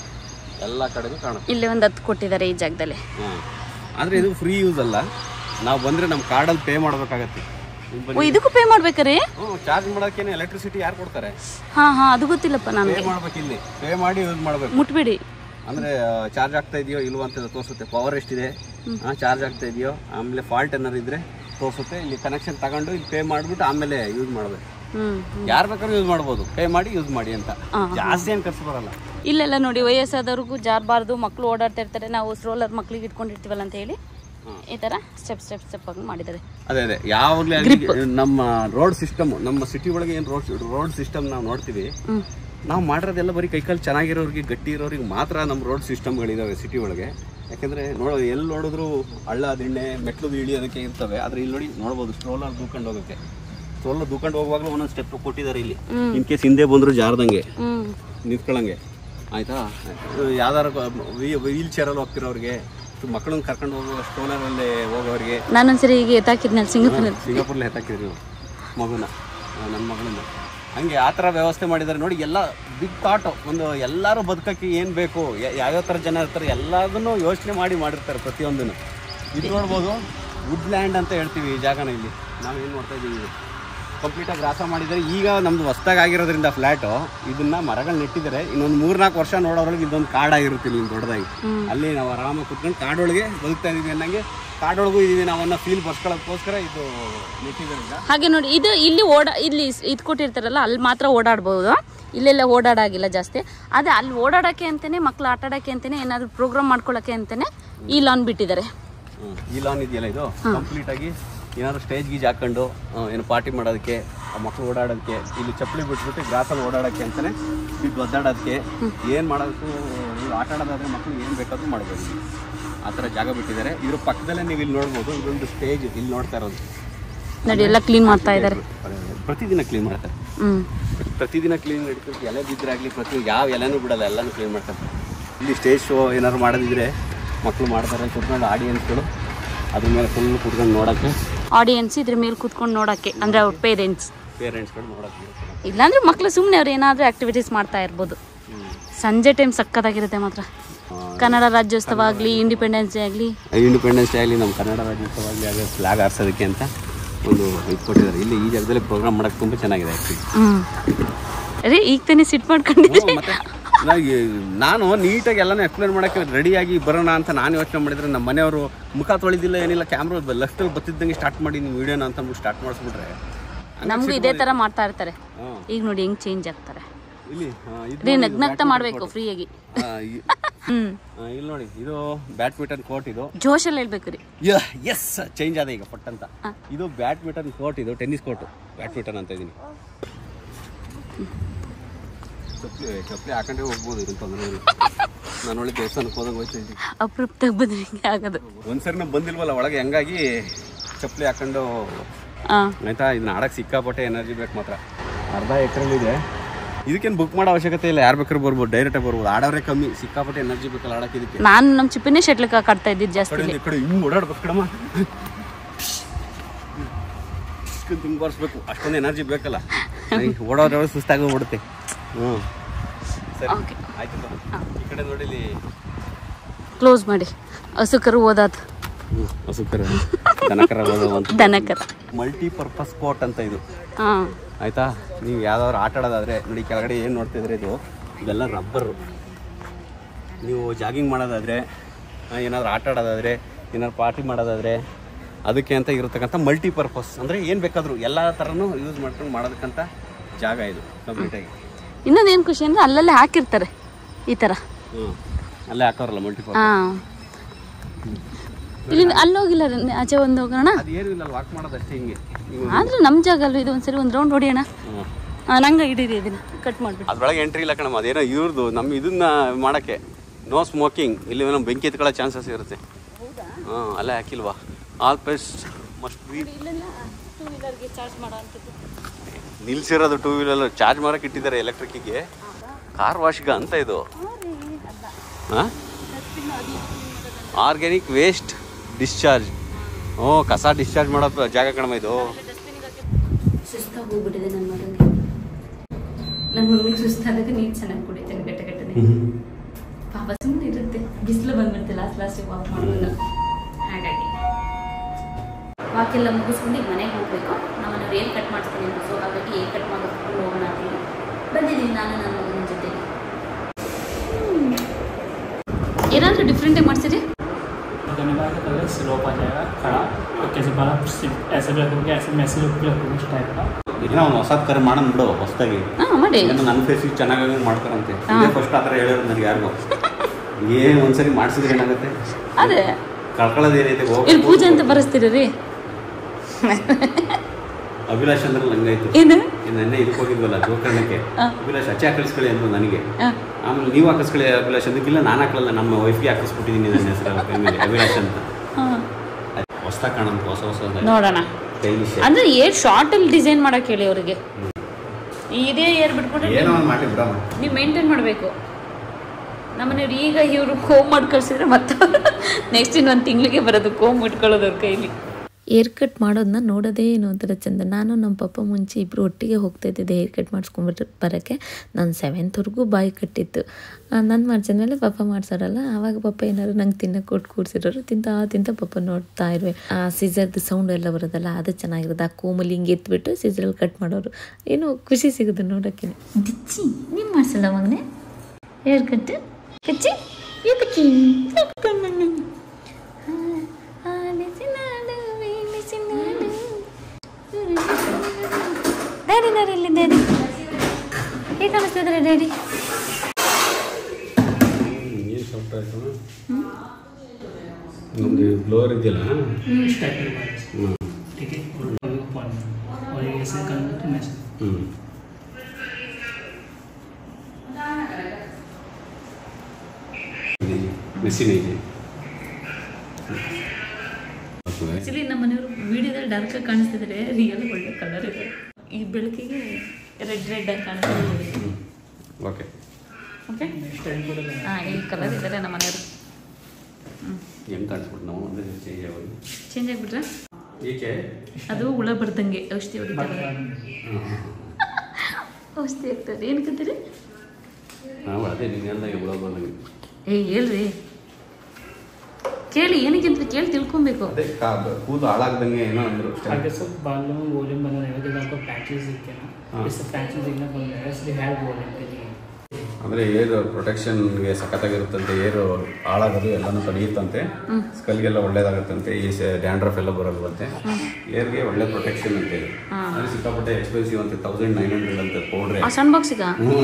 ಎಲ್ಲ ಕಡೆನೂ ಕಾಣುತ್ತೆ. ಇಲ್ಲಿ ಒಂದು ಹತ್ತು ಕೊಟ್ಟಿದ್ದಾರೆ ಈ ಜಾಗದಲ್ಲಿ. ಹಾಂ, ಆದರೆ ಇದು ಫ್ರೀ ಯೂಸ್ ಅಲ್ಲ. ನಾವು ಬಂದರೆ ನಮ್ಮ ಕಾರ್ಡಲ್ಲಿ ಪೇ ಮಾಡಬೇಕಾಗತ್ತೆ. ಇದಕ್ಕೂ ಪೇ ಮಾಡ್ಬೇಕಾರೆ? ಹ್ಞೂ, ಚಾರ್ಜ್ ಮಾಡೋಕ್ಕೇನೆ ಎಲೆಕ್ಟ್ರಿಸಿಟಿ ಯಾರು ಕೊಡ್ತಾರೆ? ಹಾಂ ಹಾಂ, ಅದು ಗೊತ್ತಿಲ್ಲಪ್ಪ. ನಾನು ಪೇ ಮಾಡ್ಬೇಕು, ಇಲ್ಲಿ ಪೇ ಮಾಡಿ ಯೂಸ್ ಮಾಡಬೇಕು. ಮುಟ್ಬಿಡಿ ಅಂದರೆ ಚಾರ್ಜ್ ಆಗ್ತಾ ಇದೆಯೋ ಇಲ್ವೋ ಅಂತ ತೋರಿಸುತ್ತೆ. ಪವರ್ ಎಷ್ಟಿದೆ, ಚಾರ್ಜ್ ಆಗ್ತಾ ಇದೆಯೋ, ಆಮೇಲೆ ಫಾಲ್ಟ್ ಏನಾರು ಇದ್ರೆ ತೋರಿಸುತ್ತೆ. ಇಲ್ಲಿ ಕನೆಕ್ಷನ್ ತಗೊಂಡು ಇಲ್ಲಿ ಪೇ ಮಾಡಿಬಿಟ್ಟು ಆಮೇಲೆ ಯೂಸ್ ಮಾಡಬೇಕು. ಯಾರು ಬೇಕಾದ್ರೂ ಯೂಸ್ ಮಾಡ್ಬೋದು, ಪೇ ಮಾಡಿ ಯೂಸ್ ಮಾಡಿ ಅಂತ. ಜಾಸ್ತಿ ಏನು ಖರ್ಚು ಬರಲ್ಲ. ಇಲ್ಲೆಲ್ಲ ನೋಡಿ, ವಯಸ್ಸಾದವ್ರಿಗೂ ಜಾರಬಾರ್ದು, ಮಕ್ಕಳು ಓಡಾಡ್ತಾ ಇರ್ತಾರೆ, ನಾವು ಸ್ಟ್ರೋಲರ್ ಮಕ್ಳಿಗೆ ಇಟ್ಕೊಂಡಿರ್ತೀವಲ್ಲ ಅಂತ ಹೇಳಿ ಈ ಥರ ಸ್ಟೆಪ್ ಸ್ಟೆಪ್ ಸ್ಟೆಪ್ ಆಗಿ ಮಾಡಿದ್ದಾರೆ. ಅದೇ ಅದೇ ಯಾವಾಗಲೇ ನಮ್ಮ ರೋಡ್ ಸಿಸ್ಟಮ್, ನಮ್ಮ ಸಿಟಿ ಒಳಗೆ ಏನು ರೋಡ್ ರೋಡ್ ಸಿಸ್ಟಮ್ ನಾವು ನೋಡ್ತೀವಿ, ನಾವು ಮಾಡಿರೋದೆಲ್ಲ ಬರೀ ಕೈಕಾಲು ಚೆನ್ನಾಗಿರೋರಿಗೆ, ಗಟ್ಟಿ ಇರೋರಿಗೆ ಮಾತ್ರ ನಮ್ಮ ರೋಡ್ ಸಿಸ್ಟಮ್ಗಳಿದ್ದಾವೆ ಸಿಟಿ ಒಳಗೆ. ಯಾಕೆಂದರೆ ನೋಡೋ ಎಲ್ಲಿ ನೋಡಿದ್ರು ಹಳ್ಳ ದಿಣ್ಣೆ ಮೆಟ್ಲು ಇಳಿಯೋದಕ್ಕೆ ಇರ್ತವೆ. ಆದರೆ ಇಲ್ಲಿ ನೋಡಿ ನೋಡ್ಬೋದು, ಸ್ಟ್ರೋಲರ್ ದೂಕೊಂಡು ಹೋಗೋಕ್ಕೆ. ಸ್ಟ್ರೋಲರ್ ದೂಕೊಂಡು ಹೋಗುವಾಗಲೂ ಒಂದೊಂದು ಸ್ಟೆಪ್ ಕೊಟ್ಟಿದ್ದಾರೆ ಇಲ್ಲಿ. ಇನ್ ಕೇಸ್ ಹಿಂದೆ ಬಂದರೂ ಜಾರ್ದಂಗೆ ನಿಂತ್ಕೊಳ್ಳಂಗೆ, ಆಯಿತಾ? ಯಾವ್ದಾರು ವೀಲ್ ಚೇರಲ್ಲಿ ಹೋಗ್ತಿರೋರಿಗೆ, ಮಕ್ಕಳನ್ನ ಕರ್ಕೊಂಡು ಹೋಗೋ ಸ್ಟ್ರೋಲರಲ್ಲಿ ಹೋಗೋರಿಗೆ. ನಾನೊಂದ್ಸರಿ ಈಗ ಎತ್ತಾಕಿದ್ನಲ್ಲ ಸಿಂಗಾಪುರಲ್ಲಿ, ಸಿಂಗಾಪುರಲ್ಲಿ ಎತ್ತಾಕಿದ್ರಿ ಮಗುನ, ನನ್ನ ಮಗಳನ್ನ. ಹಂಗೆ ಆ ಥರ ವ್ಯವಸ್ಥೆ ಮಾಡಿದ್ದಾರೆ ನೋಡಿ. ಎಲ್ಲ ಬಿಗ್ ಥಾಟು, ಒಂದು ಎಲ್ಲರೂ ಬದುಕಕ್ಕೆ ಏನು ಬೇಕು, ಯಾವ್ಯಾವ ಥರ ಜನ ಇರ್ತಾರೆ ಎಲ್ಲದನ್ನು ಯೋಚನೆ ಮಾಡಿ ಮಾಡಿರ್ತಾರೆ ಪ್ರತಿಯೊಂದನ್ನು. ಇದು ನೋಡ್ಬೋದು, ವುಡ್ ಲ್ಯಾಂಡ್ ಅಂತ ಹೇಳ್ತೀವಿ ಈ ಜಾಗನ. ಇಲ್ಲಿ ನಾವು ಏನು ಮಾಡ್ತಾ ಇದ್ದೀವಿ, ಕಂಪ್ಲೀಟಾಗಿ ಗ್ರಾಸ ಮಾಡಿದ್ದಾರೆ. ಈಗ ನಮ್ಮದು ಹೊಸ್ದಾಗಿ ಆಗಿರೋದ್ರಿಂದ ಫ್ಲ್ಯಾಟು, ಇದನ್ನ ಮರಗಳು ನೆಟ್ಟಿದ್ದಾರೆ. ಇನ್ನೊಂದು ಮೂರ್ನಾಲ್ಕು ವರ್ಷ ನೋಡೋದ್ರೊಳಗೆ ಇದೊಂದು ಕಾಡಾಗಿರುತ್ತೆ ಇಲ್ಲಿ ದೊಡ್ಡದಾಗಿ. ಅಲ್ಲಿ ನಾವು ಆರಾಮಾಗಿ ಕುತ್ಕೊಂಡು ಕಾಡೊಳಗೆ ಬದುಕ್ತಾ ಇದೀವಿ ಅನ್ನಂಗೆ, ಕಾಡೊಳಗೂ ಇದೀವಿ ನಾವನ್ನ ಫೀಲ್ ಬರ್ಸ್ಕೊಳ್ಳೋದಕ್ಕೋಸ್ಕರ ಇದು ನೆಟ್ಟಿದ್ದರಿಂದ. ಹಾಗೆ ನೋಡಿ, ಇದು ಇಲ್ಲಿ ಓಡಾ ಇಲ್ಲಿ ಇದು ಕೊಟ್ಟಿರ್ತಾರಲ್ಲ, ಅಲ್ಲಿ ಮಾತ್ರ ಓಡಾಡ್ಬೋದು. ಇಲ್ಲೆಲ್ಲ ಓಡಾಡಾಗಿಲ್ಲ ಜಾಸ್ತಿ. ಅದೇ ಅಲ್ಲಿ ಓಡಾಡೋಕ್ಕೆ ಅಂತಾನೆ, ಮಕ್ಳು ಆಟ ಆಡೋಕ್ಕೆ ಅಂತಾನೆ, ಏನಾದರೂ ಪ್ರೋಗ್ರಾಮ್ ಮಾಡ್ಕೊಳ್ಳೋಕ್ಕೆ ಅಂತಾನೆ ಈ ಲಾನ್ ಬಿಟ್ಟಿದ್ದಾರೆ. ಈ ಲಾನ್ ಇದೆಯಲ್ಲ, ಇದು ಕಂಪ್ಲೀಟಾಗಿ ಏನಾದ್ರು ಸ್ಟೇಜ್ ಗೀಜ್ ಹಾಕೊಂಡು ಏನು ಪಾರ್ಟಿ ಮಾಡೋದಕ್ಕೆ, ಆ ಮಕ್ಕಳು ಓಡಾಡೋದಕ್ಕೆ, ಇಲ್ಲಿ ಚಪ್ಪಲಿ ಬಿಟ್ಬಿಟ್ಟು ಗ್ರಾಸಲ್ಲಿ ಓಡಾಡೋಕ್ಕೆ ಅಂತಾನೆ, ಬಿದ್ದು ಒದ್ದಾಡೋದಕ್ಕೆ, ಏನು ಮಾಡೋದಕ್ಕೂ, ಆಟ ಆಡೋದಾದ್ರೆ ಮಕ್ಕಳು ಏನು ಬೇಕಾದ್ರೂ ಮಾಡ್ಬೋದು. ಆ ಥರ ಜಾಗ ಬಿಟ್ಟಿದ್ದಾರೆ. ಇದ್ರ ಪಕ್ಕದಲ್ಲೇ ನೀವು ಇಲ್ಲಿ ನೋಡ್ಬೋದು, ಇದೊಂದು ಸ್ಟೇಜ್ ಇಲ್ಲಿ ನೋಡ್ತಾ ಇರೋದು ನೋಡಿ, ಎಲ್ಲ ಕ್ಲೀನ್ ಮಾಡ್ತಾ ಇದ್ದಾರೆ. ಪ್ರತಿದಿನ ಕ್ಲೀನ್ ಮಾಡ್ತಾರೆ. ಪ್ರತಿದಿನ ಕ್ಲೀನ್ ನಡೀತಿರ್ತೀವಿ. ಎಲೆ ಬಿದ್ದರಾಗಲಿ ಪ್ರತಿ ಯಾವ ಎಲೆನೂ ಬಿಡಲ್ಲ, ಎಲ್ಲನೂ ಕ್ಲೀನ್ ಮಾಡ್ತಾರೆ. ಇಲ್ಲಿ ಸ್ಟೇಜ್ ಶೋ ಏನಾದ್ರು ಮಾಡೋದಿದ್ರೆ ಮಕ್ಕಳು ಮಾಡ್ತಾರೆ, ಕುತ್ಕೊಂಡು ಆಡಿಯನ್ಸ್ಗಳು ಅದ್ರ ಮೇಲೆ ಫುಲ್ ಕುತ್ಕೊಂಡು ನೋಡೋಕ್ಕೆ. ಆಡಿಯನ್ಸ್ ಇದ್ರ ಮೇಲೆ ಕುತ್ಕೊಂಡು ನೋಡೋಕ್ಕೆ, ಅಂದರೆ ಅವ್ರ ಪೇರೆಂಟ್ಸ್ ಪೇರೆಂಟ್ಸ್ಗಳು ನೋಡೋಕ್ಕೆ. ಇಲ್ಲಾಂದ್ರೆ ಮಕ್ಕಳು ಸುಮ್ಮನೆ ಅವ್ರು ಏನಾದರೂ ಆ್ಯಕ್ಟಿವಿಟೀಸ್ ಮಾಡ್ತಾ ಇರ್ಬೋದು. ಸಂಜೆ ಟೈಮ್ ಸಕ್ಕತ್ತಾಗಿರುತ್ತೆ ಮಾತ್ರ. ಕನ್ನಡ ರಾಜ್ಯೋತ್ಸವ ಆಗಲಿ, ಇಂಡಿಪೆಂಡೆನ್ಸ್ ಡೇ ಆಗಲಿ ಇಂಡಿಪೆಂಡೆನ್ಸ್ ಡೇ ಆಗಲಿ, ನಮ್ಮ ಕನ್ನಡ ರಾಜ್ಯೋತ್ಸವ ಆಗಲಿ ಆಗ ಫ್ಲಾಗ್ ಹಾರಿಸೋದಕ್ಕೆ ಅಂತ ಒಂದು ಇದು ಕೊಟ್ಟಿದ್ದಾರೆ. ಇಲ್ಲಿ ಈ ಜಾಗದಲ್ಲಿ ಪ್ರೋಗ್ರಾಮ್ ಮಾಡೋಕ್ಕೆ ತುಂಬ ಚೆನ್ನಾಗಿದೆ ಆ್ಯಕ್ಚುಲಿ. ಹ್ಞೂ ಅದೇ ಈಗ ತಾನೇ ಸಿಟ್ ಮಾಡ್ಕೊಂಡಿದ್ದೆ. ಮತ್ತೆ ನಾನು ನೀಟಾಗಿ ಎಲ್ಲನೂ ಎಕ್ಸ್ಪ್ಲೇನ್ ಮಾಡೋಕ್ಕೆ ರೆಡಿಯಾಗಿ ಬರೋಣ ಅಂತ ನಾನು ಯೋಚನೆ ಮಾಡಿದರೆ ನಮ್ಮ ಮನೆಯವರು ಮುಖ ತೊಳೆದಿಲ್ಲ ಏನಿಲ್ಲ, ಕ್ಯಾಮ್ರಾ ಲೆಫ್ಟಲ್ಲಿ ಬತ್ತಿದ್ದಂಗೆ ಸ್ಟಾರ್ಟ್ ಮಾಡಿ ನೀವು ವೀಡಿಯೋನ ಅಂತ ಅಂದ್ಬಿಟ್ಟು ಸ್ಟಾರ್ಟ್ ಮಾಡಿಸ್ಬಿಟ್ರೆ ನಮಗೂ ಇದೇ ಥರ ಮಾಡ್ತಾ ಇರ್ತಾರೆ. ಈಗ ನೋಡಿ ಹೆಂಗೆ ಚೇಂಜ್ ಆಗ್ತಾರೆ. ಇಲ್ಲಿ ನಗ್ನಗ್ತಾ ಮಾಡಬೇಕು ಫ್ರೀಯಾಗಿ. ಹ್ಮ್ ಇಲ್ಲಿ ನೋಡಿ, ಇದು ಬ್ಯಾಡ್ಮಿಂಟನ್ ಕೋರ್ಟ್. ಇದು ಜೋಶಲ್ಲಿ ಹೇಳ್ಬೇಕು ರೀ. ಎಸ್ ಚೇಂಜ್ ಆದ ಈಗ ಪಟ್ ಅಂತ. ಇದು ಬ್ಯಾಡ್ಮಿಂಟನ್ ಕೋರ್ಟ್, ಇದು ಟೆನ್ನಿಸ್ ಕೋರ್ಟ್. ಬ್ಯಾಡ್ಮಿಂಟನ್ ಅಂತ ಇದೀನಿ. ಚಪ್ಪಲಿ ಚಪ್ಪಲಿ ಹಾಕೊಂಡೇ ಹೋಗ್ಬೋದು, ಇದು ತೊಂದರೆ ಇಲ್ಲ. ನಾನು ಒಳ್ಳೆ ದೇವಸ್ಥಾನಕ್ಕೆ ಹೋದಾಗ ಹೋಯ್ತಾ ಇದ್ದೀನಿ. ಅಪರೂಪದಾಗ ಬಂದ್ರೆ ಹಿಂಗೆ ಆಗೋದು. ಒಂದ್ಸರಿ ನಾವು ಬಂದಿಲ್ವಲ್ಲ ಒಳಗೆ, ಹಂಗಾಗಿ ಚಪ್ಪಲಿ ಹಾಕೊಂಡು ಆಯ್ತಾ. ಇದನ್ನ ಆಡಕ್ಕೆ ಸಿಕ್ಕಾಪಟ್ಟೆ ಎನರ್ಜಿ ಬೇಕು ಮಾತ್ರ. ಅರ್ಧ ಎಕರೆಲ್ಲಿದೆ. ಇದಕ್ಕೇನು ಬುಕ್ ಮಾಡೋ ಅವಶ್ಯಕತೆ ಇಲ್ಲ, ಯಾರು ಬೇಕಾದ್ರೂ ಬರ್ಬೋದು, ಡೈರೆಕ್ಟಾಗಿ ಬರ್ಬೋದು. ಆಡೋರೆ ಕಮ್ಮಿ, ಸಿಕ್ಕಾಪಟ್ಟೆ ಎನರ್ಜಿ ಬೇಕಲ್ಲ ಆಡಕ್ಕೆ. ಇದಕ್ಕೆ ನಾನು ನಮ್ಮ ಚಿಪ್ಪಿನೇ ಶಟ್ಲ್ ಕಾಡ್ತಾ ಇದ್ದಿದ್ದು ಜಾಸ್ತಿ. ಈ ಕಡೆ ಹಿಂಗೆ ಓಡಾಡ್ಬೇಕು ಕಡಮ್ಮ, ಹಿಂಗೆ ಬರ್ಸ್ಬೇಕು, ಅಷ್ಟೊಂದು ಎನರ್ಜಿ ಬೇಕಲ್ಲ. ಓಡೋದ್ರೆ ಸುಸ್ತಾಗೋಗ್ಬಿಡುತ್ತೆ. ಹ್ಞೂ ಸರಿ ಆಯ್ತು. ಈ ಕಡೆ ನೋಡಿ, ಇಲ್ಲಿ ಕ್ಲೋಸ್ ಮಾಡಿ. ಹಸುಕರು ಓದಾದ ಹಸುಕರ ದನಕರ ಓದೋದು ದನಕರ ಮಲ್ಟಿಪರ್ಪಸ್ ಸ್ಪೋರ್ಟ್ ಅಂತ ಇದು. ಹಾಂ ಆಯಿತಾ. ನೀವು ಯಾವ್ದಾದ್ರು ಆಟ ಆಡೋದಾದರೆ ನೋಡಿ, ಕೆಳಗಡೆ ಏನು ನೋಡ್ತಿದ್ರೆ ಇದು ಇದೆಲ್ಲ ರಬ್ಬರು. ನೀವು ಜಾಗಿಂಗ್ ಮಾಡೋದಾದರೆ, ಏನಾದರೂ ಆಟ ಆಡೋದಾದರೆ, ಏನಾದ್ರು ಪಾರ್ಟಿ ಮಾಡೋದಾದರೆ ಅದಕ್ಕೆ ಅಂತ ಇರತಕ್ಕಂಥ ಮಲ್ಟಿಪರ್ಪಸ್, ಅಂದರೆ ಏನು ಬೇಕಾದರೂ ಎಲ್ಲ ಥರನೂ ಯೂಸ್ ಮಾಡ್ಕೊಂಡು ಮಾಡೋದಕ್ಕಂಥ ಜಾಗ ಇದು ಕಂಪ್ಲೀಟಾಗಿ. ಇನ್ನೊಂದು ಏನು ಖುಷಿ ಅಂದರೆ ಅಲ್ಲಲ್ಲೇ ಹಾಕಿರ್ತಾರೆ ಈ ಥರ. ಹ್ಞೂ ಅಲ್ಲೇ ಹಾಕೋರಲ್ಲ ಮಲ್ಟಿಪರ್ಪಸ್. ಹಾಂ ಇಲ್ಲಿ ಅಲ್ಲಿ ಹೋಗಿಲ್ಲ ಆಚೆ ಒಂದು ಹೋಗೋಣ. ಅದು ಏನು ಇಲ್ಲ, ವಾಕ್ ಮಾಡೋದಷ್ಟೇ ಹಿಂಗೆ. ಆದ್ರೆ ನಮ್ಮ ಜಾಗ ಅಲ್ವ ಇದು. ಒಂದ್ಸರಿ ಒಂದು ರೌಂಡ್ ಹೊಡಿಯೋಣ. ಹಾಂ ನಂಗೆ ಹಿಡೀರಿ, ಇದನ್ನ ಕಟ್ ಮಾಡಿಬಿಟ್ಟು. ಅದ್ರೊಳಗೆ ಎಂಟ್ರಿ ಇಲ್ಲ ಕಣಮ್ಮ, ಅದೇನೋ ಇವ್ರದ್ದು ನಮ್ಮ ಇದನ್ನ ಮಾಡೋಕ್ಕೆ ನೋ ಸ್ಮೋಕಿಂಗ್. ಇಲ್ಲಿ ನಮ್ಮ ಬೆಂಕಿ ಎತ್ಕೊಳ್ಳೋ ಚಾನ್ಸಸ್ ಇರುತ್ತೆ. ಹಾಂ ಅಲ್ಲೇ ಹಾಕಿಲ್ವಾ. All place must be. ನಿಲ್ಸಿರೋದು ಟೂ ವೀಲರ್ ಚಾರ್ಜ್ ಮಾಡೋಕೆ ಇಟ್ಟಿದ್ದಾರೆ ಎಲೆಕ್ಟ್ರಿಕ್ಕಿಗೆ. ಕಾರ್ ವಾಶ್ಗೆ ಅಂತ ಇದು. ಹಾಂ ಆರ್ಗ್ಯಾನಿಕ್ ವೇಸ್ಟ್ ಡಿಸ್ಚಾರ್ಜ್. ಓ ಕಸ ಡಿಸ್ಚಾರ್ಜ್ ಮಾಡೋ ಜಾಗ ಕಣಮ್ಮ ಇದು. ಸುಸ್ತಾಗಿ ಹೋಗ್ಬಿಟ್ಟಿದೆ ನನ್ನ ಮಗನಿಗೆ. ನನ್ನ ಮಗನಿಗೆ ಸುಸ್ತಾದಾಗ ನೀರು ಚೆನ್ನಾಗಿ ಕುಡಿತೇನೆ ಗಟ್ಟ ಗಟ್ಟನೆ. ಪಾಪ ಸುಮ್ಮನೆ ಇರುತ್ತೆ, ಬಿಸಿಲು ಬಂದ್ಬಿಡ್ತೆ ಲಾಸ್ಟ್ ಲಾಸ್ಟಿಗೆ ವಾಕ್ ಮಾಡೋದು. ಹಾಗಾಗಿ ವಾಕೆಲ್ಲ ಮುಗಿಸ್ಕೊಂಡು ಈಗ ಮನೆಗೆ ಹೋಗಬೇಕು. ನಮ್ಮನ್ನು ಏರ್ ಕಟ್ ಮಾಡಿಸ್ತೀನಿ ಅಂತ, ಸೊ ಹಾಗಾಗಿ ಏರ್ ಕಟ್ ಮಾಡಿಸ್ಕೊಂಡು ಹೋಗೋಣ ಅಂತ ಬಂದಿದ್ದೀನಿ ನಾನು ನನ್ನ ಮಗನ ಜೊತೆ. ಏನಾದರೂ ಡಿಫ್ರೆಂಟಾಗಿ ಮಾಡಿಸಿರಿ. स्लोप आ जाएगा खड़ा, तो कैसे बाला ऐसे भी रखोगे, ऐसे मैसेज रखोगे इस टाइप का. ಇದನ್ನ ಒಂದು ಹೊಸದು ಕರೆ ಮಾಡೋಣ ಬಿಡು, ಹೊಸದಾಗಿ. ಹಾಂ ಮಾಡಿ. ನನ್ನ ಫೇಸಿಗೆ ಚೆನ್ನಾಗಿ ಮಾಡ್ತಾರಂತೆ. ಇದೇ ಫಸ್ಟ್ ಆ ಥರ ಹೇಳಿದ್ರು ನನಗೆ ಯಾರಿಗೂ. ಏನು ಒಂದ್ಸರಿ ಮಾಡಿಸಿದ್ರೆ ಏನಾಗುತ್ತೆ, ಅದೇ ಕಳ್ಕೊಳ್ಳೋದು ಏನೈತೆ. ಇಲ್ಲಿ ಪೂಜೆ ಅಂತ ಬರೆಸ್ತೀರಿ ರೀ. ಅಭಿಲಾಷ್ ಅಂದ್ರೆ ನಂಗಾಯ್ತು. ಏನು ನೆನ್ನೆ ಇದಕ್ಕೆ ಹೋಗಿದ್ವಲ್ಲ ಗೋಕರ್ಣಕ್ಕೆ, ಅಭಿಲಾಷ್ ಅಚ್ಚೆ ಹಾಕಿಸ್ಕೊಳ್ಳಿ ಅಂದ್ರು ನನಗೆ. ಆಮೇಲೆ ನೀವು ಹಾಕಿಸ್ಕೊಳ್ಳಿ ಅಭಿಲಾಷ್ ಅದಕ್ಕಿಲ್ಲ, ನಾನು ಹಾಕಲ್ಲ, ನಮ್ಮ ವೈಫ್ಗೆ ಹಾಕಿಸ್ಬಿಟ್ಟಿದ್ದೀನಿ ನನ್ನ ಹೆಸರು ಮೇಲೆ ಅಭಿಲಾಷ್ ಅಂತ. ಹೊಸ ಕಾಣಂತ ಹೊಸ ಹೊಸ ನೋಡೋಣ. ಅಂದ್ರೆ ಏರ್ ಶಾರ್ಟ್ ಅಲ್ಲಿ ಡಿಸೈನ್ ಮಾಡಕ್ ಹೇಳಿ ಅವರಿಗೆ. ಇದೇ ಏರ್ ಬಿಟ್ಬಿಟ್ರೆ ಏನೋ ಒಂದು ಮಾಡಿ ಬಿಡಮ್ಮ, ನೀವು ಮೇಂಟೈನ್ ಮಾಡಬೇಕು. ನಮ್ಮನೆಯವ್ರು ಈಗ ಇವರು ಕೋಮ್ ಮಾಡಿ ಕಳ್ಸಿದ್ರೆ ಮತ್ತೆ ನೆಕ್ಸ್ಟ್ ಇನ್ನೊಂದು ತಿಂಗಳಿಗೆ ಬರೋದು ಕೋಮ್ ಇಟ್ಕೊಳ್ಳೋದು ಅವ್ರ ಕೈಲಿ. ಏರ್ ಕಟ್ ಮಾಡೋದನ್ನ ನೋಡೋದೇ ಏನೋ ಒಂಥರ ಚಂದ. ನಾನು ನಮ್ಮ ಪಪ್ಪ ಮುಂಚೆ ಇಬ್ಬರು ಒಟ್ಟಿಗೆ ಹೋಗ್ತಾ ಇದ್ದಿದ್ದೆ ಏರ್ ಕಟ್ ಮಾಡಿಸ್ಕೊಂಡ್ಬಿಟ್ಟು ಬರೋಕ್ಕೆ. ನಾನು ಸೆವೆಂತ್ವರೆಗೂ ಬಾಯಿ ಕಟ್ಟಿತ್ತು. ನಾನು ಮಾಡಿಸಿದ್ಮೇಲೆ ಪಪ್ಪ ಮಾಡ್ಸಾರಲ್ಲ, ಆವಾಗ ಪಪ್ಪ ಏನಾದ್ರು ನಂಗೆ ತಿನ್ನಕ್ಕೆ ಕೊಟ್ಟು ಕೂರಿಸಿರೋರು. ತಿಂತ ತಿಂತ ಪಪ್ಪ ನೋಡ್ತಾ ಇರುವೆ. ಆ ಸೀಸರ್ದು ಸೌಂಡ್ ಎಲ್ಲ ಬರೋದಲ್ಲ, ಅದು ಚೆನ್ನಾಗಿರೋದು. ಆ ಕೋಮಲ್ಲಿ ಹಿಂಗೆ ಎತ್ಬಿಟ್ಟು ಸೀಸರಲ್ಲಿ ಕಟ್ ಮಾಡೋರು, ಏನೋ ಖುಷಿ ಸಿಗೋದು ನೋಡೋಕ್ಕೆ. ದಿಚ್ಚಿ ನೀವು ಮಾಡಿಸಲ್ಲ ಮಗನೇ ಏರ್ ಕಟ್? ಕಚ್ಚಿ ಕಚ್ಚಿ ಡ್ಯಾಡಿ ನಾರು ಇಲ್ಲಿ ಡ್ಯಾಡಿ ಹೇಗೆ ಕಾಣಿಸ್ತಿದ್ರೆ ಡ್ಯಾಡಿ? ಏನು ಸಾಫ್ಟ್ ಆಯಿತು ನಮ್ಮದು ಬ್ಲೋವರ್ ಇದೆಯಲ್ಲ. इस टाइप का ಹ್ಞೂ ठीक है, और और ये ऐसे करना तो मैसेज. ಹ್ಞೂ ಮೆಷಿನ್ ಇದೆ. ಆ್ಯಕ್ಚುಲಿ ನಮ್ಮ ಮನೆಯವರು ವಿಡಿಯೋದಲ್ಲಿ ಡಾರ್ಕಾಗಿ ಕಾಣಿಸ್ತಿದ್ರೆ ರಿಯಲ್ ಒಳ್ಳೆ ಕಲರ್ ಇದೆ. ಈ ಬೆಳಕಿಗೆ ರೆಡ್ ರೆಡ್ ಆಗಿ ಕಾಣಿಸ್ತಿದೆ. ಓಕೆ ಓಕೆ ಹಾಂ ಈ ಕಲರ್ ಇದ್ದಾರೆ ನಮ್ಮ ಮನೆಯವರು. ಹ್ಞೂ ಹೆಂಗೆ ಕಾಣಿಸ್ಬಿಟ್ಟು ನಾವು ಒಂದೇ ಚೇಂಜ್ ಆಗೋದು. ಚೇಂಜ್ ಆಗಿಬಿಟ್ರೆ ಏಕೆ ಅದು ಹುಳ ಬರ್ದಂಗೆ ಔಷಧಿ ಹೊಡಿತಾರೆ. ಔಷಧಿ ಹಾಕ್ತಾರೆ. ಏನು ಕತ್ತೀರಿ? ನಾವು ಅದೇ ನಿನ್ನೆ ಅಂದಾಗ ಹುಳ ಬಂದಂಗೆ. ಏ ಹೇಳ್ರಿ ಕೇಳಿ ಏನಕ್ಕೆ ಅಂತ ಕೇಳಿ ತಿಳ್ಕೊಬೇಕು. ಅದೇ ಕೂದಲು ಹಾಳಾಗ್ದಂಗೆ ಏನೋ ಅಂದ್ರು आगे सब बालों में वॉल्यूम बना रहेगा जब आपको पैचेस दिखते हैं ना इससे पैचेस दिखना बंद रहेगा इसलिए हेयर वॉल्यूम के लिए ಅಂದರೆ ಏರ್ ಪ್ರೊಟೆಕ್ಷನ್ಗೆ ಸಖತ್ತಾಗಿರುತ್ತಂತೆ, ಏರು ಹಾಳಾಗೋದು ಎಲ್ಲನೂ ತಡೆಯುತ್ತಂತೆ, ಸ್ಕಲ್ಗೆಲ್ಲ ಒಳ್ಳೇದಾಗುತ್ತಂತೆ, ಈ ಡ್ಯಾಂಡ್ರಫ್ ಎಲ್ಲ ಬರಲ್ವಂತೆ, ಏರ್ಗೆ ಒಳ್ಳೆ ಪ್ರೊಟೆಕ್ಷನ್ ಅಂತ ಹೇಳಿ. ಅಂದರೆ ಸಿಕ್ಕಾಪಟ್ಟೆ ಎಕ್ಸ್ಪೆನ್ಸಿವ್ ಅಂತೆ, ತೌಸಂಡ್ ನೈನ್ ಹಂಡ್ರೆಡ್ ಅಂತ ಪೌಡ್ರೆ. ಸಣ್ಣ ಬಾಕ್ಸಿಗ ಹ್ಞೂ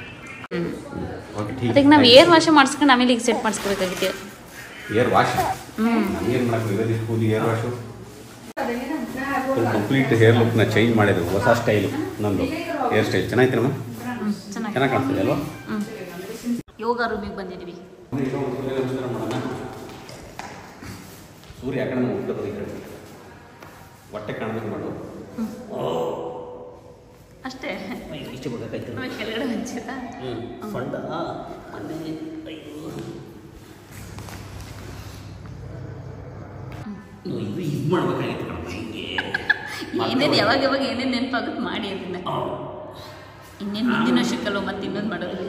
ಅದಕ್ಕೆ ನಾವು ಏರ್ ವಾಶ್ ಮಾಡಿಸ್ಕೊಂಡು ಆಮೇಲೆ ಈಗ ಸೆಟ್ ಮಾಡಿಸ್ಕೋಬೇಕಾಗಿತ್ತು. ಏರ್ ವಾಶ್ ಏನು ಮಾಡಬೇಕು, ಇರೋದು ಕೂಲಿ ಏರ್ ವಾಶು ಕಂಪ್ಲೀಟ್ ಹೇರ್ ಲುಕ್ನ ಚೇಂಜ್ ಮಾಡಿದ್ರು, ಹೊಸ ಸ್ಟೈಲು ನಂದು ಹೇರ್ ಸ್ಟೈಲ್. ಚೆನ್ನಾಗಿತ್ತು ನಮ್ಮ ಚೆನ್ನಾಗಿ ಕಾಣ್ತಿದೆ ಅಲ್ವಾ? ಯೋಗ ರೂಮಿಗೆ ಬಂದಿದ್ದೀವಿ. ಸೂರ್ಯ ಯಾಕಂದ್ರೆ ಹುಟ್ಟೋದು ಈ ಕಡೆ ಹೊಟ್ಟೆ ಕಾಣಬೇಕು ಮಾಡು ಅಷ್ಟೇ. ಇಷ್ಟು ಬೇಕಾಯ್ತು ನಮಗೆ ಕೆಳಗಡೆ ಹಂಚಿದ ಫಂಡ ಇದು ಇದು ಮಾಡ್ಬೇಕಾಗಿತ್ತು ಕಣಪ್ಪ. ಹಿಂಗೆ ಏನೇನು ಯಾವಾಗ ಯಾವಾಗ ಏನೇನು ನೆನಪಾಗುತ್ತೆ ಮಾಡಿ ಅದನ್ನ. ಇನ್ನೇನು ಮುಂದಿನ ವರ್ಷಕ್ಕಲ್ವ ಮತ್ತೆ ಇನ್ನೊಂದು ಮಾಡೋದು.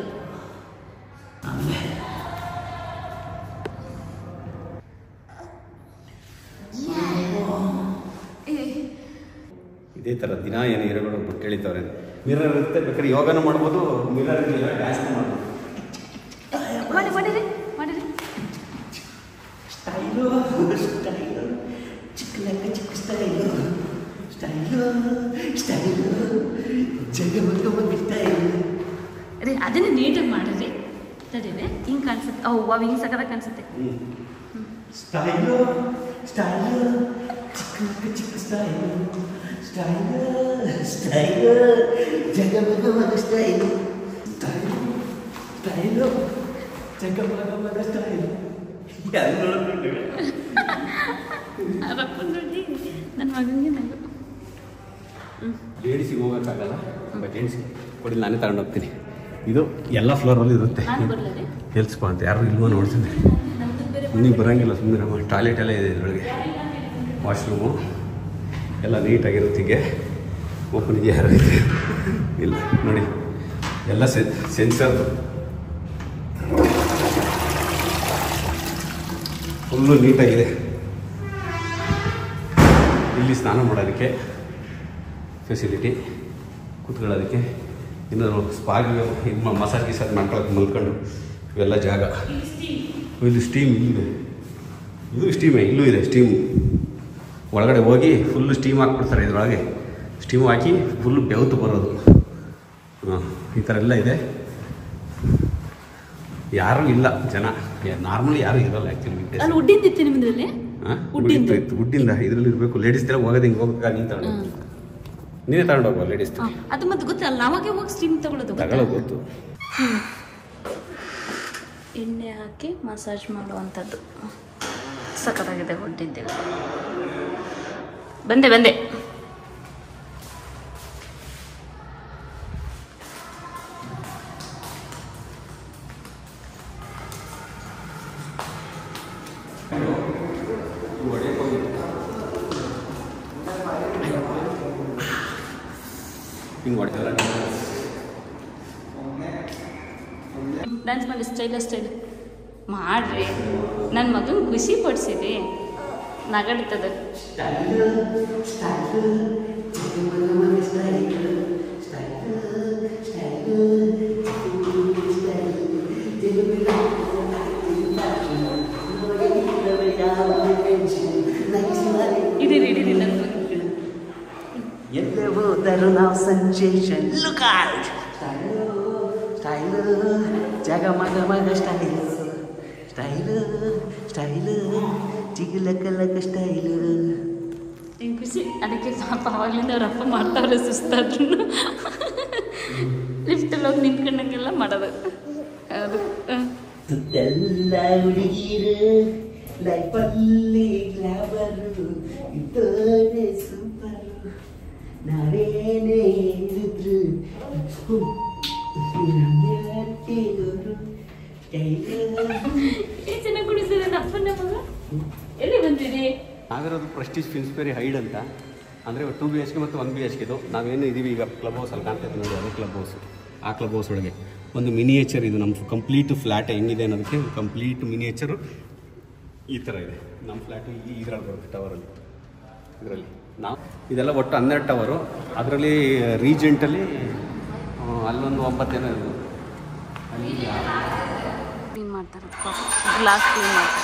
ಇದೇ ಥರ ದಿನ ಏನು ಹೀರೋಗಳು ಬಿಟ್ಟು ಹೇಳಿದ್ದವ್ರೆ. ಮಿರರ್ ಇರುತ್ತೆ, ಬೇಕಾದ್ರೆ ಯೋಗನ ಮಾಡ್ಬೋದು, ಮಿರರ್ ಇರಲಿಲ್ಲ ಡ್ಯಾನ್ಸ್ ಮಾಡ್ಬೋದು. ಮಾಡಿ ಮಾಡಿರಿ ಮಾಡಿರಿ ಸ್ಟೈಲು ಸ್ಟೈಲು ಚಿಕ್ಕ ಲೆಕ್ಕ ಚಿಕ್ಕ ಸ್ಟೈಲು ಸ್ಟೈಲು ಸ್ಟೈಲು ಜಗಮಗ ಸ್ಟೈಲು ರೀ ಅದನ್ನೇ ನೀಟಾಗಿ ಮಾಡಿರಿ. ತಡೀರಿ ಹಿಂಗೆ ಕಾಣಿಸುತ್ತೆ. ಓ ಅವು ಹಿಂಗೆ ಸಕದಾಗ ಕಾಣಿಸುತ್ತೆ. ಸ್ಟೈಲು ಸ್ಟೈಲು ಚಿಕ್ಕ ಲೆಕ್ಕ ಚಿಕ್ಕ ಸ್ಟೈಲು ಸ್ಟೈಲು ಸ್ಟೈಲು ಜಗಮಗ ಸ್ಟೈಲು ಸ್ಟೈಲು ಸ್ಟೈಲು ಜಗಮಗ ಸ್ಟೈಲು. ನೋಡಿ ನನ್ನ ಮಗನಿಗೆ ನಂಗೆ ಲೇಡೀಸಿಗೆ ಹೋಗೋಕ್ಕಾಗಲ್ಲ, ಬಟ್ ಲೇಡೀಸಿಗೆ ಕೊಡಿ ನಾನೇ ತಗೊಂಡು ಹೋಗ್ತೀನಿ. ಇದು ಎಲ್ಲ ಫ್ಲೋರಲ್ಲಿ ಇರುತ್ತೆ. ಹೆಲ್ತ್ ಸ್ಪಾ ಅಂತ ಯಾರು ಇಲ್ವೋ ನೋಡ್ತೀನಿ. ನೀವು ಬರೋಂಗಿಲ್ಲ, ಸುಮ್ಮನೆ ನಮ್ಮ ಟಾಯ್ಲೆಟ್ ಎಲ್ಲ ಇದೆ ಇದರೊಳಗೆ, ವಾಶ್ರೂಮು ಎಲ್ಲ ನೀಟಾಗಿರುತ್ತೆ. ಹೀಗೆ ಓಪನ್ ಇದೆ, ಯಾರು ಇದೆ ಇಲ್ಲ ನೋಡಿ, ಎಲ್ಲ ಸೆನ್ ಸೆನ್ಸರ್ದು ಫುಲ್ಲು ನೀಟಾಗಿದೆ. ಇಲ್ಲಿ ಸ್ನಾನ ಮಾಡೋದಕ್ಕೆ ಫೆಸಿಲಿಟಿ, ಕೂತ್ಕೊಳ್ಳೋದಕ್ಕೆ, ಇನ್ನು ಸ್ಪಾಗೆ ಇನ್ನು ಮಸಾಜ್ ಗಿಸಾಜ್ ಮಾಡ್ಕೊಳಕ್ಕೆ ಮಲ್ಕೊಂಡು ಇವೆಲ್ಲ ಜಾಗ. ಇದು ಸ್ಟೀಮ್ ಇಲ್ಲಿದೆ, ಇದು ಸ್ಟೀಮೇ, ಇಲ್ಲೂ ಇದೆ ಸ್ಟೀಮು. ಒಳಗಡೆ ಹೋಗಿ ಫುಲ್ಲು ಸ್ಟೀಮ್ ಹಾಕ್ಬಿಡ್ತಾರೆ, ಇದರೊಳಗೆ ಸ್ಟೀಮ್ ಹಾಕಿ ಫುಲ್ಲು ಬೆವತು ಬರೋದು. ಹಾಂ, ಈ ಥರ ಎಲ್ಲ ಇದೆ. ಯಾರೂ ಇಲ್ಲ ಜನ, ನಾರ್ಮಲಿ ಯಾರೂ ಇರೋಲ್ಲ ಆ್ಯಕ್ಚುಲಿ. ಅಲ್ಲಿ ಉಡ್ಡಿಂದಿತ್ತು ನಿಮ್ಮದ್ರಲ್ಲಿ? ಹಾಂ, ಉಡ್ಡಿತ್ತು ಇತ್ತು, ಉಡ್ಡಿಂದ ಇದರಲ್ಲಿ ಇರಬೇಕು. ಲೇಡೀಸ್ ಥರ ಹೋಗೋದು ಹಿಂಗೆ ಹೋಗಬೇಕಾ, ನೀನು ತಗೊಂಡು ನೀನೇ ತಗೊಂಡು ಹೋಗುವ ಲೇಡೀಸ್ ಅದು ಮತ್ತೆ ಗೊತ್ತಲ್ಲ, ನಾವಾಗೆ ಹೋಗಿ ಸ್ಟೀಮ್ ತಗೊಳ್ಳೋದು ತಗೊಳ್ಳೋದು ಗೊತ್ತು. ಎಣ್ಣೆ ಹಾಕಿ ಮಸಾಜ್ ಮಾಡುವಂಥದ್ದು ಸಖತ್ತಾಗಿದೆ. ಉಡ್ಡಿದ್ದಿಲ್ಲ. ಬಂದೆ ಬಂದೆ ಹಿಂಗೆ ಹೊಡ್ತಲ್ಲ ಡ್ಯಾನ್ಸ್ ಮಾಡಿ ಸ್ಟೈಲ ಸ್ಟೈಲ್ ಮಾಡ್ರಿ. ನನ್ನ ಮಗನ ಖುಷಿ ಪಡಿಸಿರಿ, ನಗಡ್ತದ. ಇದಿರಿ ಇಡಿರಿ ನನ್ನ ಮಗನಿಗೆ. ಎಲ್ಲೇ ಹೋದರೂ ನಾವು sensation. Look out style style ಜಗ ಮಗ ಮಗ ಸ್ಟೈಲು ಸ್ಟೈಲು ಸ್ಟೈಲು ಜಿಗಲಕ ಲಕ ಸ್ಟೈಲು. ಹಿಂಗೆ ಖುಷಿ. ಅದಕ್ಕೆ ಪಾಪ ಅವಾಗಲಿಂದ ಅವ್ರ ಅಪ್ಪ ಮಾಡ್ತಾವ್ರೆ, ಸುಸ್ತಾದ್ರೂ ಲಿಫ್ಟಲ್ಲಿ ಹೋಗಿ ನಿಂತ್ಕೊಂಡಂಗೆಲ್ಲ ಮಾಡೋದು. ಅದು ಎಲ್ಲ ಹುಡುಗಿರು ಲೈಫಲ್ಲಿ ಗ್ಲಾಬರು ಇದ್ದೋರೆ ಸೂಪರು. ನಾವೇನೇ ಹೇಳಿದ್ರು ಚೆನ್ನಾಗಿ ಕುಡಿಸಿದ ಅಪ್ಪನ ಮಗ. ಎಲ್ಲಿ ಬಂದಿರಿ? ನಾವಿರೋದು ಪ್ರೆಸ್ಟೀಜ್ ಫಿನ್ಸ್ಬೆರಿ ಹೈಡ್ ಅಂತ, ಅಂದರೆ ಟೂ ಬಿ ಎಚ್ ಕೆ ಮತ್ತು ಒನ್ ಬಿ ಎಚ್ ಕೆದು. ನಾವೇನು ಇದೀವಿ ಈಗ ಕ್ಲಬ್ ಹೌಸಲ್ಲಿ ಕಾಣ್ತಾ ಇದ್ದೀವಿ ನೋಡಿ, ಅದು ಕ್ಲಬ್ ಹೌಸು. ಆ ಕ್ಲಬ್ ಹೌಸ್ ಒಳಗೆ ಒಂದು ಮಿನಿಯೇಚರ್ ಇದು ನಮ್ಮ ಕಂಪ್ಲೀಟ್ ಫ್ಲ್ಯಾಟ್ ಹೆಂಗಿದೆ ಅನ್ನೋದಕ್ಕೆ ಕಂಪ್ಲೀಟ್ ಮಿನಿಯೇಚರು ಈ ಥರ ಇದೆ. ನಮ್ಮ ಫ್ಲ್ಯಾಟು ಈ ಇದರಲ್ಲಿ ಬರುತ್ತೆ ಟವರಲ್ಲಿ. ಇದರಲ್ಲಿ ನಾವು ಇದೆಲ್ಲ ಒಟ್ಟು ಹನ್ನೆರಡು ಟವರು. ಅದರಲ್ಲಿ ರೀಜೆಂಟಲ್ಲಿ ಅಲ್ಲೊಂದು ಒಂಬತ್ತೇನೋ ಇದೆ. ಅಲ್ಲಿ ಕ್ಲೀನ್ ಮಾಡ್ತಾರೆ, ಗ್ಲಾಸ್ ಕ್ಲೀನ್ ಮಾಡ್ತಾರೆ.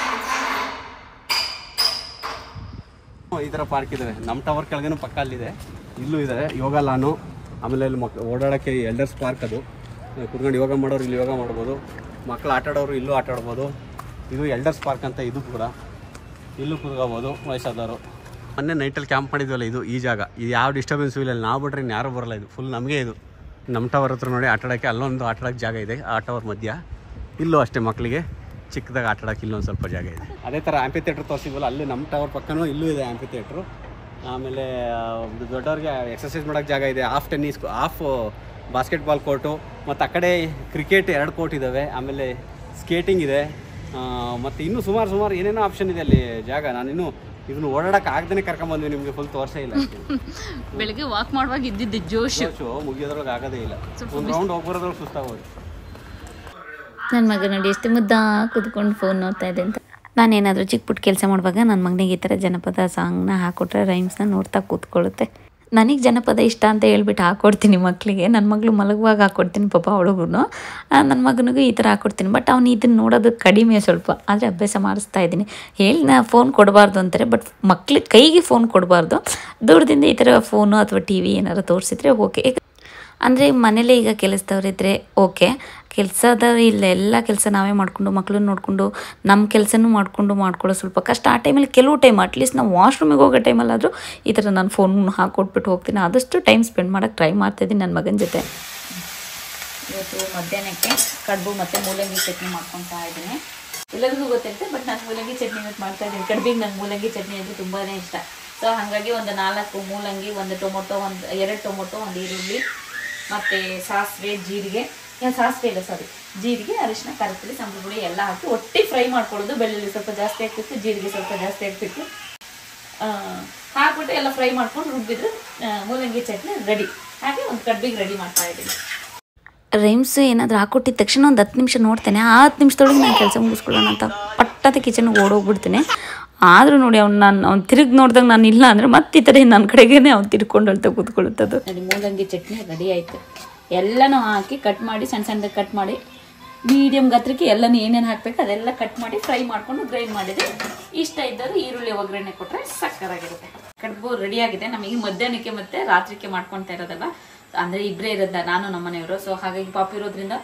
ಈ ಥರ ಪಾರ್ಕ್ ಇದ್ದಾವೆ. ನಮ್ಮ ಟವರ್ ಕೆಳಗೇನು ಪಕ್ಕ ಅಲ್ಲಿದೆ, ಇಲ್ಲೂ ಇದೆ ಯೋಗ ಲಾನು. ಆಮೇಲೆ ಇಲ್ಲಿ ಮಕ್ ಓಡಾಡೋಕ್ಕೆ ಎಲ್ಡರ್ಸ್ ಪಾರ್ಕ್, ಅದು ಕುತ್ಕೊಂಡು ಯೋಗ ಮಾಡೋರು ಇಲ್ಲಿ ಯೋಗ ಮಾಡ್ಬೋದು, ಮಕ್ಕಳು ಆಟ ಆಡೋರು ಇಲ್ಲೂ ಆಟ ಆಡ್ಬೋದು. ಇದು ಎಲ್ಡರ್ಸ್ ಪಾರ್ಕ್ ಅಂತ, ಇದು ಕೂಡ ಇಲ್ಲೂ ಕೂತ್ಕೋಬೋದು ವಯಸ್ಸಾದವರು. ಮೊನ್ನೆ ನೈಟಲ್ಲಿ ಕ್ಯಾಂಪ್ ಮಾಡಿದ್ವಲ್ಲ, ಇದು ಈ ಜಾಗ. ಇದು ಯಾವ ಡಿಸ್ಟರ್ಬೆನ್ಸು ಇಲ್ಲ, ನಾವು ಬಿಟ್ರೆ ಇನ್ನು ಯಾರೂ ಬರೋಲ್ಲ. ಇದು ಫುಲ್ ನಮಗೆ. ಇದು ನಮ್ಮ ಟವರ್ ಹತ್ರ ನೋಡಿ ಆಟ ಆಡೋಕ್ಕೆ ಅಲ್ಲೊಂದು ಆಟ ಆಡೋಕ್ಕೆ ಜಾಗ ಇದೆ, ಆ ಟವರ್ ಮಧ್ಯ. ಇಲ್ಲೂ ಅಷ್ಟೇ ಮಕ್ಕಳಿಗೆ ಚಿಕ್ಕದಾಗಿ ಆಟ ಆಡೋಕ್ಕೆ ಇಲ್ಲೊಂದು ಸ್ವಲ್ಪ ಜಾಗ ಇದೆ. ಅದೇ ಥರ ಆ್ಯಂಪಿ ಥಿಯೇಟ್ರ್ ತೋರಿಸಿದ್ವಲ್ಲ, ಅಲ್ಲಿ ನಮ್ಮ ಟವರ್ ಪಕ್ಕನೂ ಇಲ್ಲೂ ಇದೆ ಆ್ಯಂಪಿ ಥಿಯೇಟ್ರು. ಆಮೇಲೆ ದೊಡ್ಡವ್ರಿಗೆ ಎಕ್ಸಸೈಸ್ ಮಾಡೋಕ್ಕೆ ಜಾಗ ಇದೆ, half tennis, half basketball court, ಮತ್ತು ಆ ಕಡೆ ಕ್ರಿಕೆಟ್ ಎರಡು ಕೋರ್ಟ್ ಇದ್ದಾವೆ. ಆಮೇಲೆ ಸ್ಕೇಟಿಂಗ್ ಇದೆ, ಮತ್ತು ಇನ್ನೂ ಸುಮಾರು ಸುಮಾರು ಏನೇನೋ ಆಪ್ಷನ್ ಇದೆ ಅಲ್ಲಿ ಜಾಗ. ನಾನಿನ್ನೂ ಇದನ್ನು ಓಡಾಡಕ್ಕೆ ಆಗದೇ ಕರ್ಕೊಂಬಂದ್ವಿ, ನಿಮಗೆ ಫುಲ್ ತೋರಿಸೇ ಇಲ್ಲ. ಬೆಳಗ್ಗೆ ವಾಕ್ ಮಾಡುವಾಗ ಇದ್ದಿದ್ದು ಜೋಶು ಮುಗಿಯೋದ್ರೊಳಗೆ ಆಗೋದೇ ಇಲ್ಲ. ಒಂದು ರೌಂಡ್ ಹೋಗ್ಬರೋದ್ರೊಳಗೆ ಸುಸ್ತಾಗೋದು. ನನ್ನ ಮಗ ನೋಡಿ ಎಷ್ಟು ಮುದ್ದ ಕೂತ್ಕೊಂಡು ಫೋನ್ ನೋಡ್ತಾ ಇದೆ ಅಂತ. ನಾನೇನಾದರೂ ಚಿಕ್ಕ ಪುಟ್ಟ ಕೆಲಸ ಮಾಡುವಾಗ ನನ್ನ ಮಗನಿಗೆ ಈ ಥರ ಜನಪದ ಸಾಂಗ್ನ ಹಾಕ್ಕೊಟ್ರೆ ರೈಮ್ಸ್ನ ನೋಡ್ತಾ ಕೂತ್ಕೊಳ್ಳುತ್ತೆ. ನನಗೆ ಜನಪದ ಇಷ್ಟ ಅಂತ ಹೇಳ್ಬಿಟ್ಟು ಹಾಕ್ಕೊಡ್ತೀನಿ ಮಕ್ಕಳಿಗೆ. ನನ್ನ ಮಗಳು ಮಲಗುವಾಗ ಹಾಕ್ಕೊಡ್ತೀನಿ, ಪಾಪ ಅವಳಿಗೂ ನನ್ನ ಮಗನಿಗೂ ಈ ಥರ ಹಾಕ್ಕೊಡ್ತೀನಿ. ಬಟ್ ಅವ್ನು ಇದನ್ನು ನೋಡೋದು ಕಡಿಮೆ ಸ್ವಲ್ಪ, ಆದರೆ ಅಭ್ಯಾಸ ಮಾಡಿಸ್ತಾ ಇದ್ದೀನಿ. ಹೇಳಿ ನಾ ಫೋನ್ ಕೊಡಬಾರ್ದು ಅಂತಾರೆ, ಬಟ್ ಮಕ್ಳಿಗೆ ಕೈಗೆ ಫೋನ್ ಕೊಡಬಾರ್ದು. ದೂರದಿಂದ ಈ ಥರ ಫೋನು ಅಥವಾ ಟಿ ವಿ ಏನಾರು ತೋರಿಸಿದ್ರೆ ಓಕೆ. ಅಂದರೆ ಮನೇಲೇ ಈಗ ಕೆಲಸದವ್ರಿದ್ರೆ ಓಕೆ, ಕೆಲಸದವ್ರು ಇಲ್ಲ ಎಲ್ಲ ಕೆಲಸ ನಾವೇ ಮಾಡಿಕೊಂಡು ಮಕ್ಕಳನ್ನ ನೋಡಿಕೊಂಡು ನಮ್ಮ ಕೆಲಸನೂ ಮಾಡಿಕೊಂಡು ಮಾಡ್ಕೊಳ್ಳೋ ಸ್ವಲ್ಪ ಕಷ್ಟ. ಆ ಟೈಮಲ್ಲಿ ಕೆಲವು ಟೈಮ್ ಅಟ್ಲೀಸ್ಟ್ ನಾವು ವಾಶ್ರೂಮಿಗೆ ಹೋಗೋ ಟೈಮಲ್ಲಾದರೂ ಈ ಥರ ನಾನು ಫೋನ್ ಹಾಕ್ಕೊಟ್ಬಿಟ್ಟು ಹೋಗ್ತೀನಿ. ಆದಷ್ಟು ಟೈಮ್ ಸ್ಪೆಂಡ್ ಮಾಡೋಕ್ಕೆ ಟ್ರೈ ಮಾಡ್ತಾಯಿದ್ದೀನಿ ನನ್ನ ಮಗನ ಜೊತೆ. ಇವತ್ತು ಮಧ್ಯಾಹ್ನಕ್ಕೆ ಕಡುಬು ಮತ್ತು ಮೂಲಂಗಿ ಚಟ್ನಿ ಮಾಡ್ಕೊತಾ ಇದ್ದೀನಿ. ಎಲ್ಲರಿಗೂ ಗೊತ್ತಿರುತ್ತೆ, ಬಟ್ ನಾನು ಮೂಲಂಗಿ ಚಟ್ನಿ ಇವತ್ತು ಮಾಡ್ತಾಯಿದ್ದೀನಿ. ಕಡುಬಿಗೆ ನಂಗೆ ಮೂಲಂಗಿ ಚಟ್ನಿ ಅಂದರೆ ತುಂಬಾ ಇಷ್ಟ. ಸೊ ಹಾಗಾಗಿ ಒಂದು ನಾಲ್ಕು ಮೂಲಂಗಿ, ಒಂದು ಟೊಮೊಟೊ, ಒಂದು ಎರಡು ಟೊಮೊಟೊ, ಒಂದು ಈರುಳ್ಳಿ, ಮತ್ತು ಸಾಸಿವೆ, ಜೀರಿಗೆ, ಸಾಸಿವೆ ಇಲ್ಲ ಸಾರಿ ಜೀರಿಗೆ, ಅರಿಶಿನ, ಖಾರದ ಪುಡಿ, ಸಾಂಬಾರು ಪುಡಿ ಎಲ್ಲ ಹಾಕಿ ಒಟ್ಟಿ ಫ್ರೈ ಮಾಡ್ಕೊಳ್ಳೋದು. ಬೆಳ್ಳುಳ್ಳಿ ಸ್ವಲ್ಪ ಜಾಸ್ತಿ ಆಗ್ತಿತ್ತು, ಜೀರಿಗೆ ಸ್ವಲ್ಪ ಜಾಸ್ತಿ ಆಗ್ತಿತ್ತು. ಹಾಕ್ಬಿಟ್ಟು ಎಲ್ಲ ಫ್ರೈ ಮಾಡ್ಕೊಂಡು ರುಬ್ಬಿದ್ರೆ ಮೂಲಂಗಿ ಚಟ್ನಿ ರೆಡಿ. ಹಾಗೆ ಒಂದು ಕಡ್ಬಿಗೆ ರೆಡಿ ಮಾಡ್ತಾ ಇದ್ದೀನಿ. ರೈಮ್ಸ್ ಏನಾದರೂ ಹಾಕ್ಕೊಟ್ಟಿದ ತಕ್ಷಣ ಒಂದು ಹತ್ತು ನಿಮಿಷ ನೋಡ್ತೇನೆ. ಆ ಹತ್ತು ನಿಮಿಷದೊಳಗೆ ನಾನು ಕೆಲಸ ಮುಗಿಸ್ಕೊಳ್ಳೋಣ ಅಂತ ಪಟ್ಟದ ಕಿಚನ್ಗೆ ಓಡೋಗ್ಬಿಡ್ತೇನೆ. ಆದರೂ ನೋಡಿ ಅವ್ನು ನಾನು ಅವ್ನು ತಿರುಗಿ ನೋಡಿದಾಗ ನಾನು ಇಲ್ಲ ಅಂದರೆ ಮತ್ತೆ ಈ ಥರ ನನ್ನ ಕಡೆಗೇ ಅವ್ನು ತಿರ್ಕೊಂಡು ಅಳ್ತಾ ಕೂತ್ಕೊಳ್ಳುತ್ತದು. ನೋಡಿ ಮೂಲಂಗಿ ಚಟ್ನಿ ರೆಡಿ ಆಯಿತು. ಎಲ್ಲನೂ ಹಾಕಿ ಕಟ್ ಮಾಡಿ ಸಣ್ಣ ಸಣ್ಣದಾಗಿ ಕಟ್ ಮಾಡಿ ಮೀಡಿಯಮ್ ಗಾತ್ರಕ್ಕೆ ಎಲ್ಲನೂ ಏನೇನು ಹಾಕಬೇಕು ಅದೆಲ್ಲ ಕಟ್ ಮಾಡಿ ಫ್ರೈ ಮಾಡಿಕೊಂಡು ಗ್ರೈಂಡ್ ಮಾಡಿದೆ. ಇಷ್ಟ ಇದ್ದರೂ ಈರುಳ್ಳಿ ಒಗ್ಗರಣೆ ಕೊಟ್ಟರೆ ಸಕ್ಕತ್ತಾಗಿರುತ್ತೆ. ಕಡುಬು ರೆಡಿಯಾಗಿದೆ. ನಮಗೆ ಮಧ್ಯಾಹ್ನಕ್ಕೆ ಮತ್ತು ರಾತ್ರಿಗೆ ಮಾಡ್ಕೊಳ್ತಾ ಇರೋದಲ್ಲ, ಅಂದರೆ ಇಬ್ಬರೇ ಇರೋದ ನಾನು ನಮ್ಮ ಮನೆಯವರು. ಸೊ ಹಾಗಾಗಿ ಪಾಪು ಇರೋದ್ರಿಂದ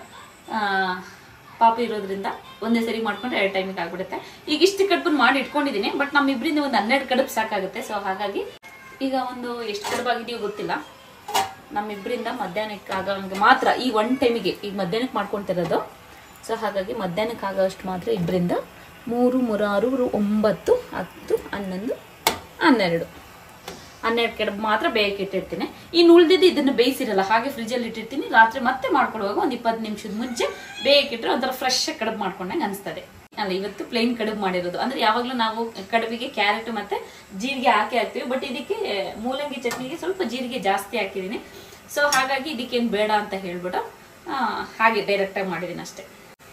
ಪಾಪು ಇರೋದ್ರಿಂದ ಒಂದೇ ಸರಿ ಮಾಡ್ಕೊಂಡ್ರೆ ಎರಡು ಟೈಮಿಗೆ ಆಗ್ಬಿಡುತ್ತೆ. ಈಗ ಇಷ್ಟು ಕಡುಬನ್ನು ಮಾಡಿ ಇಟ್ಕೊಂಡಿದ್ದೀನಿ, ಬಟ್ ನಮ್ಮಿಬ್ಬರಿಂದ ಒಂದು ಹನ್ನೆರಡು ಕಡುಬು ಸಾಕಾಗುತ್ತೆ. ಸೊ ಹಾಗಾಗಿ ಈಗ ಒಂದು ಎಷ್ಟು ಕಡುಬು ಆಗಿದೆಯೋ ಗೊತ್ತಿಲ್ಲ. ನಮ್ಮಿಬ್ಬರಿಂದ ಮಧ್ಯಾಹ್ನಕ್ಕೆ ಆಗೋಂಗೆ ಮಾತ್ರ ಈ ಒನ್ ಟೈಮಿಗೆ ಈಗ ಮಧ್ಯಾಹ್ನಕ್ಕೆ ಮಾಡ್ಕೊತಿರೋದು. ಸೊ ಹಾಗಾಗಿ ಮಧ್ಯಾಹ್ನಕ್ಕೆ ಆಗೋಷ್ಟು ಮಾತ್ರ ಇಬ್ಬರಿಂದ ಮೂರು ಮೂರು ಆರು ಒಂಬತ್ತು ಹತ್ತು ಹನ್ನೊಂದು ಹನ್ನೆರಡು ಹನ್ನೆರಡು ಕಡುಬು ಮಾತ್ರ ಬೇಯಕ್ಕೆ ಇಟ್ಟಿರ್ತೀನಿ. ಇನ್ನು ಉಳಿದಿದ್ದು ಇದನ್ನು ಬೇಯಿಸಿರಲ್ಲ, ಹಾಗೆ ಫ್ರಿಜ್ಜಲ್ಲಿ ಇಟ್ಟಿರ್ತೀನಿ. ರಾತ್ರಿ ಮತ್ತೆ ಮಾಡ್ಕೊಳ್ಳುವಾಗ ಒಂದು ಇಪ್ಪತ್ತು ನಿಮಿಷದ ಮುಂಚೆ ಬೇಯಕ್ಕಿಟ್ರೆ ಒಂಥರ ಫ್ರೆಶ್ ಕಡುಬು ಮಾಡ್ಕೊಂಡಂಗೆ ಅನಿಸ್ತದೆ ಅಲ್ಲ. ಇವತ್ತು ಪ್ಲೇನ್ ಕಡುಬು ಮಾಡಿರೋದು. ಅಂದರೆ ಯಾವಾಗಲೂ ನಾವು ಕಡುಬಿಗೆ ಕ್ಯಾರೆಟ್ ಮತ್ತು ಜೀರಿಗೆ ಹಾಕಿ ಹಾಕ್ತೀವಿ, ಬಟ್ ಇದಕ್ಕೆ ಮೂಲಂಗಿ ಚಟ್ನಿಗೆ ಸ್ವಲ್ಪ ಜೀರಿಗೆ ಜಾಸ್ತಿ ಹಾಕಿದ್ದೀನಿ. ಸೊ ಹಾಗಾಗಿ ಇದಕ್ಕೇನು ಬೇಡ ಅಂತ ಹೇಳ್ಬಿಟ್ಟು ಹಾಗೆ ಡೈರೆಕ್ಟಾಗಿ ಮಾಡಿದ್ದೀನಿ ಅಷ್ಟೇ.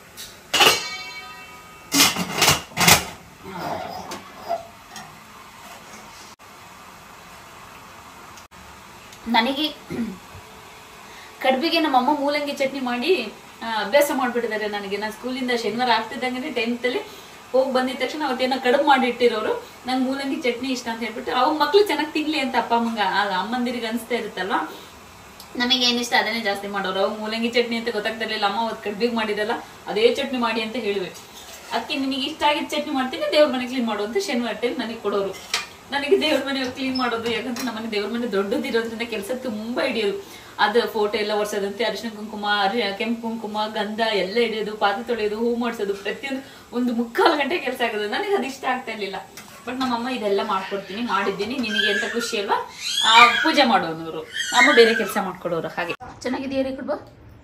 ನನಗೆ ಕಡುಬಿಗೆ ನಮ್ಮಮ್ಮ ಮೂಲಂಗಿ ಚಟ್ನಿ ಮಾಡಿ ಅಭ್ಯಾಸ ಮಾಡಿಬಿಟ್ಟಿದ್ದಾರೆ ನನಗೆ. ನಾನು ಸ್ಕೂಲಿಂದ ಶನಿವಾರ ಆಗ್ತಿದ್ದಂಗೆ ಟೆಂತಲ್ಲಿ ಹೋಗಿ ಬಂದಿದ ತಕ್ಷಣ ಅವತ್ತೇನೋ ಕಡುಬು ಮಾಡಿ ಇಟ್ಟಿರೋರು, ನಂಗೆ ಮೂಲಂಗಿ ಚಟ್ನಿ ಇಷ್ಟ ಅಂತ ಹೇಳ್ಬಿಟ್ಟು ಅವ್ರ ಮಕ್ಳು ಚೆನ್ನಾಗಿ ತಿನ್ಲಿ ಅಂತ ಅಪ್ಪ ಅಮ್ಮಂಗ ಅಮ್ಮಂದಿರಿಗೆ ಅನಿಸ್ತಾ ಇರುತ್ತಲ್ವ. ನಮಗೆ ಏನಿಷ್ಟ ಅದನ್ನೇ ಜಾಸ್ತಿ ಮಾಡೋರು. ಅವು ಮೂಲಂಗಿ ಚಟ್ನಿ ಅಂತ ಗೊತ್ತಾಗ್ತಿರ್ಲಿಲ್ಲ. ಅಮ್ಮ ಅವತ್ತು ಕಡುಬಿಗೆ ಮಾಡಿದಲ್ಲ ಅದೇ ಚಟ್ನಿ ಮಾಡಿ ಅಂತ ಹೇಳುವೆ. ಅದಕ್ಕೆ ನಿನಗೆ ಇಷ್ಟ ಆಗಿದ್ದ ಚಟ್ನಿ ಮಾಡ್ತೀನಿ, ದೇವ್ರ ಮನೆ ಕ್ಲೀನ್ ಮಾಡು ಅಂತ ಶನಿವಾರ ಟೈಮ್ ನನಗೆ ಕೊಡೋರು. ನನಗೆ ದೇವ್ರ ಮನೆ ಕ್ಲೀನ್ ಮಾಡೋದು, ಯಾಕಂದ್ರೆ ನಮ್ಮನೆ ದೇವ್ರ ಮನೆ ದೊಡ್ಡದಿರೋದ್ರಿಂದ ಕೆಲಸ ತುಂಬಾ ಹಿಡಿಯೋದು. ಅದು ಫೋಟೋ ಎಲ್ಲ ಒರ್ಸೋದಂತೆ, ಅರಿಶಿನ ಕುಂಕುಮ, ಅರಿ ಕೆಂಪು ಕುಂಕುಮ, ಗಂಧ ಎಲ್ಲ ಹಿಡಿಯೋದು, ಪಾತ್ರೆ ತೊಳೆಯೋದು, ಹೂ ಮಾಡಿಸೋದು, ಪ್ರತಿಯೊಂದು ಒಂದು ಮುಕ್ಕಾಲು ಗಂಟೆ ಕೆಲಸ ಆಗೋದು. ನನಗೆ ಅದು ಇಷ್ಟ ಆಗ್ತಾ ಇರ್ಲಿಲ್ಲ. ಬಟ್ ನಮ್ಮಮ್ಮ ಇದೆಲ್ಲ ಮಾಡ್ಕೊಡ್ತೀನಿ, ಮಾಡಿದ್ದೀನಿ, ನಿನಗೆ ಅಂತ ಖುಷಿ ಅಲ್ವಾ, ಆ ಪೂಜೆ ಮಾಡೋನವರು, ಅಮ್ಮ ಬೇರೆ ಕೆಲಸ ಮಾಡ್ಕೊಡೋರು. ಹಾಗೆ ಚೆನ್ನಾಗಿದೆಯಾ ರೀ ಕುಡ್ಬ?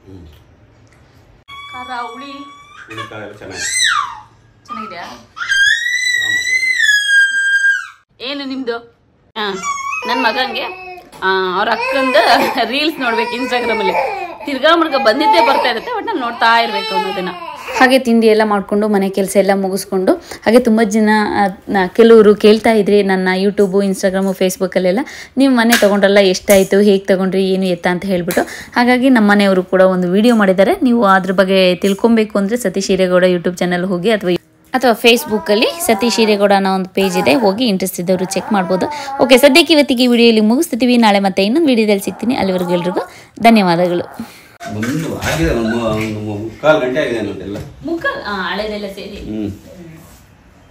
ಖಾರ ಹುಳಿ ಚೆನ್ನಾಗಿದೆಯಾ? ಏನು ನಿಮ್ದು? ಹಾ, ನನ್ನ ಮಗಂಗೆ ಅವ್ರ ಅಕ್ಕಂದು ರೀಲ್ಸ್ ನೋಡ್ಬೇಕು ಇನ್ಸ್ಟಾಗ್ರಾಮಲ್ಲಿ. ತಿರ್ಗಾ ಮುರ್ಗ ಬಂದಿದ್ದೇ ಬರ್ತಾ ಇರುತ್ತೆ ಒಟ್ಟು ನೋಡ್ತಾ ಇರಬೇಕು ಅನ್ನೋದನ್ನ. ಹಾಗೆ ತಿಂಡಿ ಎಲ್ಲ ಮಾಡಿಕೊಂಡು ಮನೆ ಕೆಲಸ ಎಲ್ಲ ಮುಗಿಸ್ಕೊಂಡು ಹಾಗೆ ತುಂಬ ಜನ ಕೆಲವರು ಕೇಳ್ತಾ ಇದ್ರಿ ನನ್ನ ಯೂಟ್ಯೂಬು ಇನ್ಸ್ಟಾಗ್ರಾಮು ಫೇಸ್ಬುಕ್ಕಲ್ಲೆಲ್ಲ ನೀವು ಮನೆ ತೊಗೊಂಡ್ರಲ್ಲ ಎಷ್ಟಾಯಿತು ಹೇಗೆ ತೊಗೊಂಡ್ರಿ ಏನು ಎತ್ತ ಅಂತ ಹೇಳಿಬಿಟ್ಟು. ಹಾಗಾಗಿ ನಮ್ಮ ಮನೆಯವರು ಕೂಡ ಒಂದು ವಿಡಿಯೋ ಮಾಡಿದ್ದಾರೆ. ನೀವು ಅದ್ರ ಬಗ್ಗೆ ತಿಳ್ಕೊಬೇಕು ಅಂದರೆ ಸತೀಶ್ ಹಿರೇಗೌಡ ಯೂಟ್ಯೂಬ್ ಚಾನಲ್ ಹೋಗಿ ಅಥವಾ ಅಥವಾ ಫೇಸ್ಬುಕ್ಕಲ್ಲಿ ಸತೀಶ್ ಹಿರೇಗೌಡ ಅನ್ನೋ ಒಂದು ಪೇಜ್ ಇದೆ, ಹೋಗಿ ಇಂಟ್ರೆಸ್ಟ್ ಇದ್ದವರು ಚೆಕ್ ಮಾಡ್ಬೋದು. ಓಕೆ, ಸದ್ಯಕ್ಕೆ ಇವತ್ತಿಗೆ ಈ ವಿಡಿಯೋಲಿ ಮುಗಿಸ್ತೀವಿ. ನಾಳೆ ಮತ್ತೆ ಇನ್ನೊಂದು ವಿಡಿಯೋದಲ್ಲಿ ಸಿಗ್ತೀನಿ. ಅಲ್ಲಿವರೆಗೂ ಎಲ್ರಿಗೂ ಧನ್ಯವಾದಗಳು. ಒಂದು ಆಗಿದೆ ಒಂದು ಮುಕ್ಕಾಲು ಗಂಟೆ ಆಗಿದೆ ಅನ್ನೋದೆಲ್ಲ ಮುಖ ಹಳೆದೆಲ್ಲ ಸೇರಿ ಹ್ಞೂ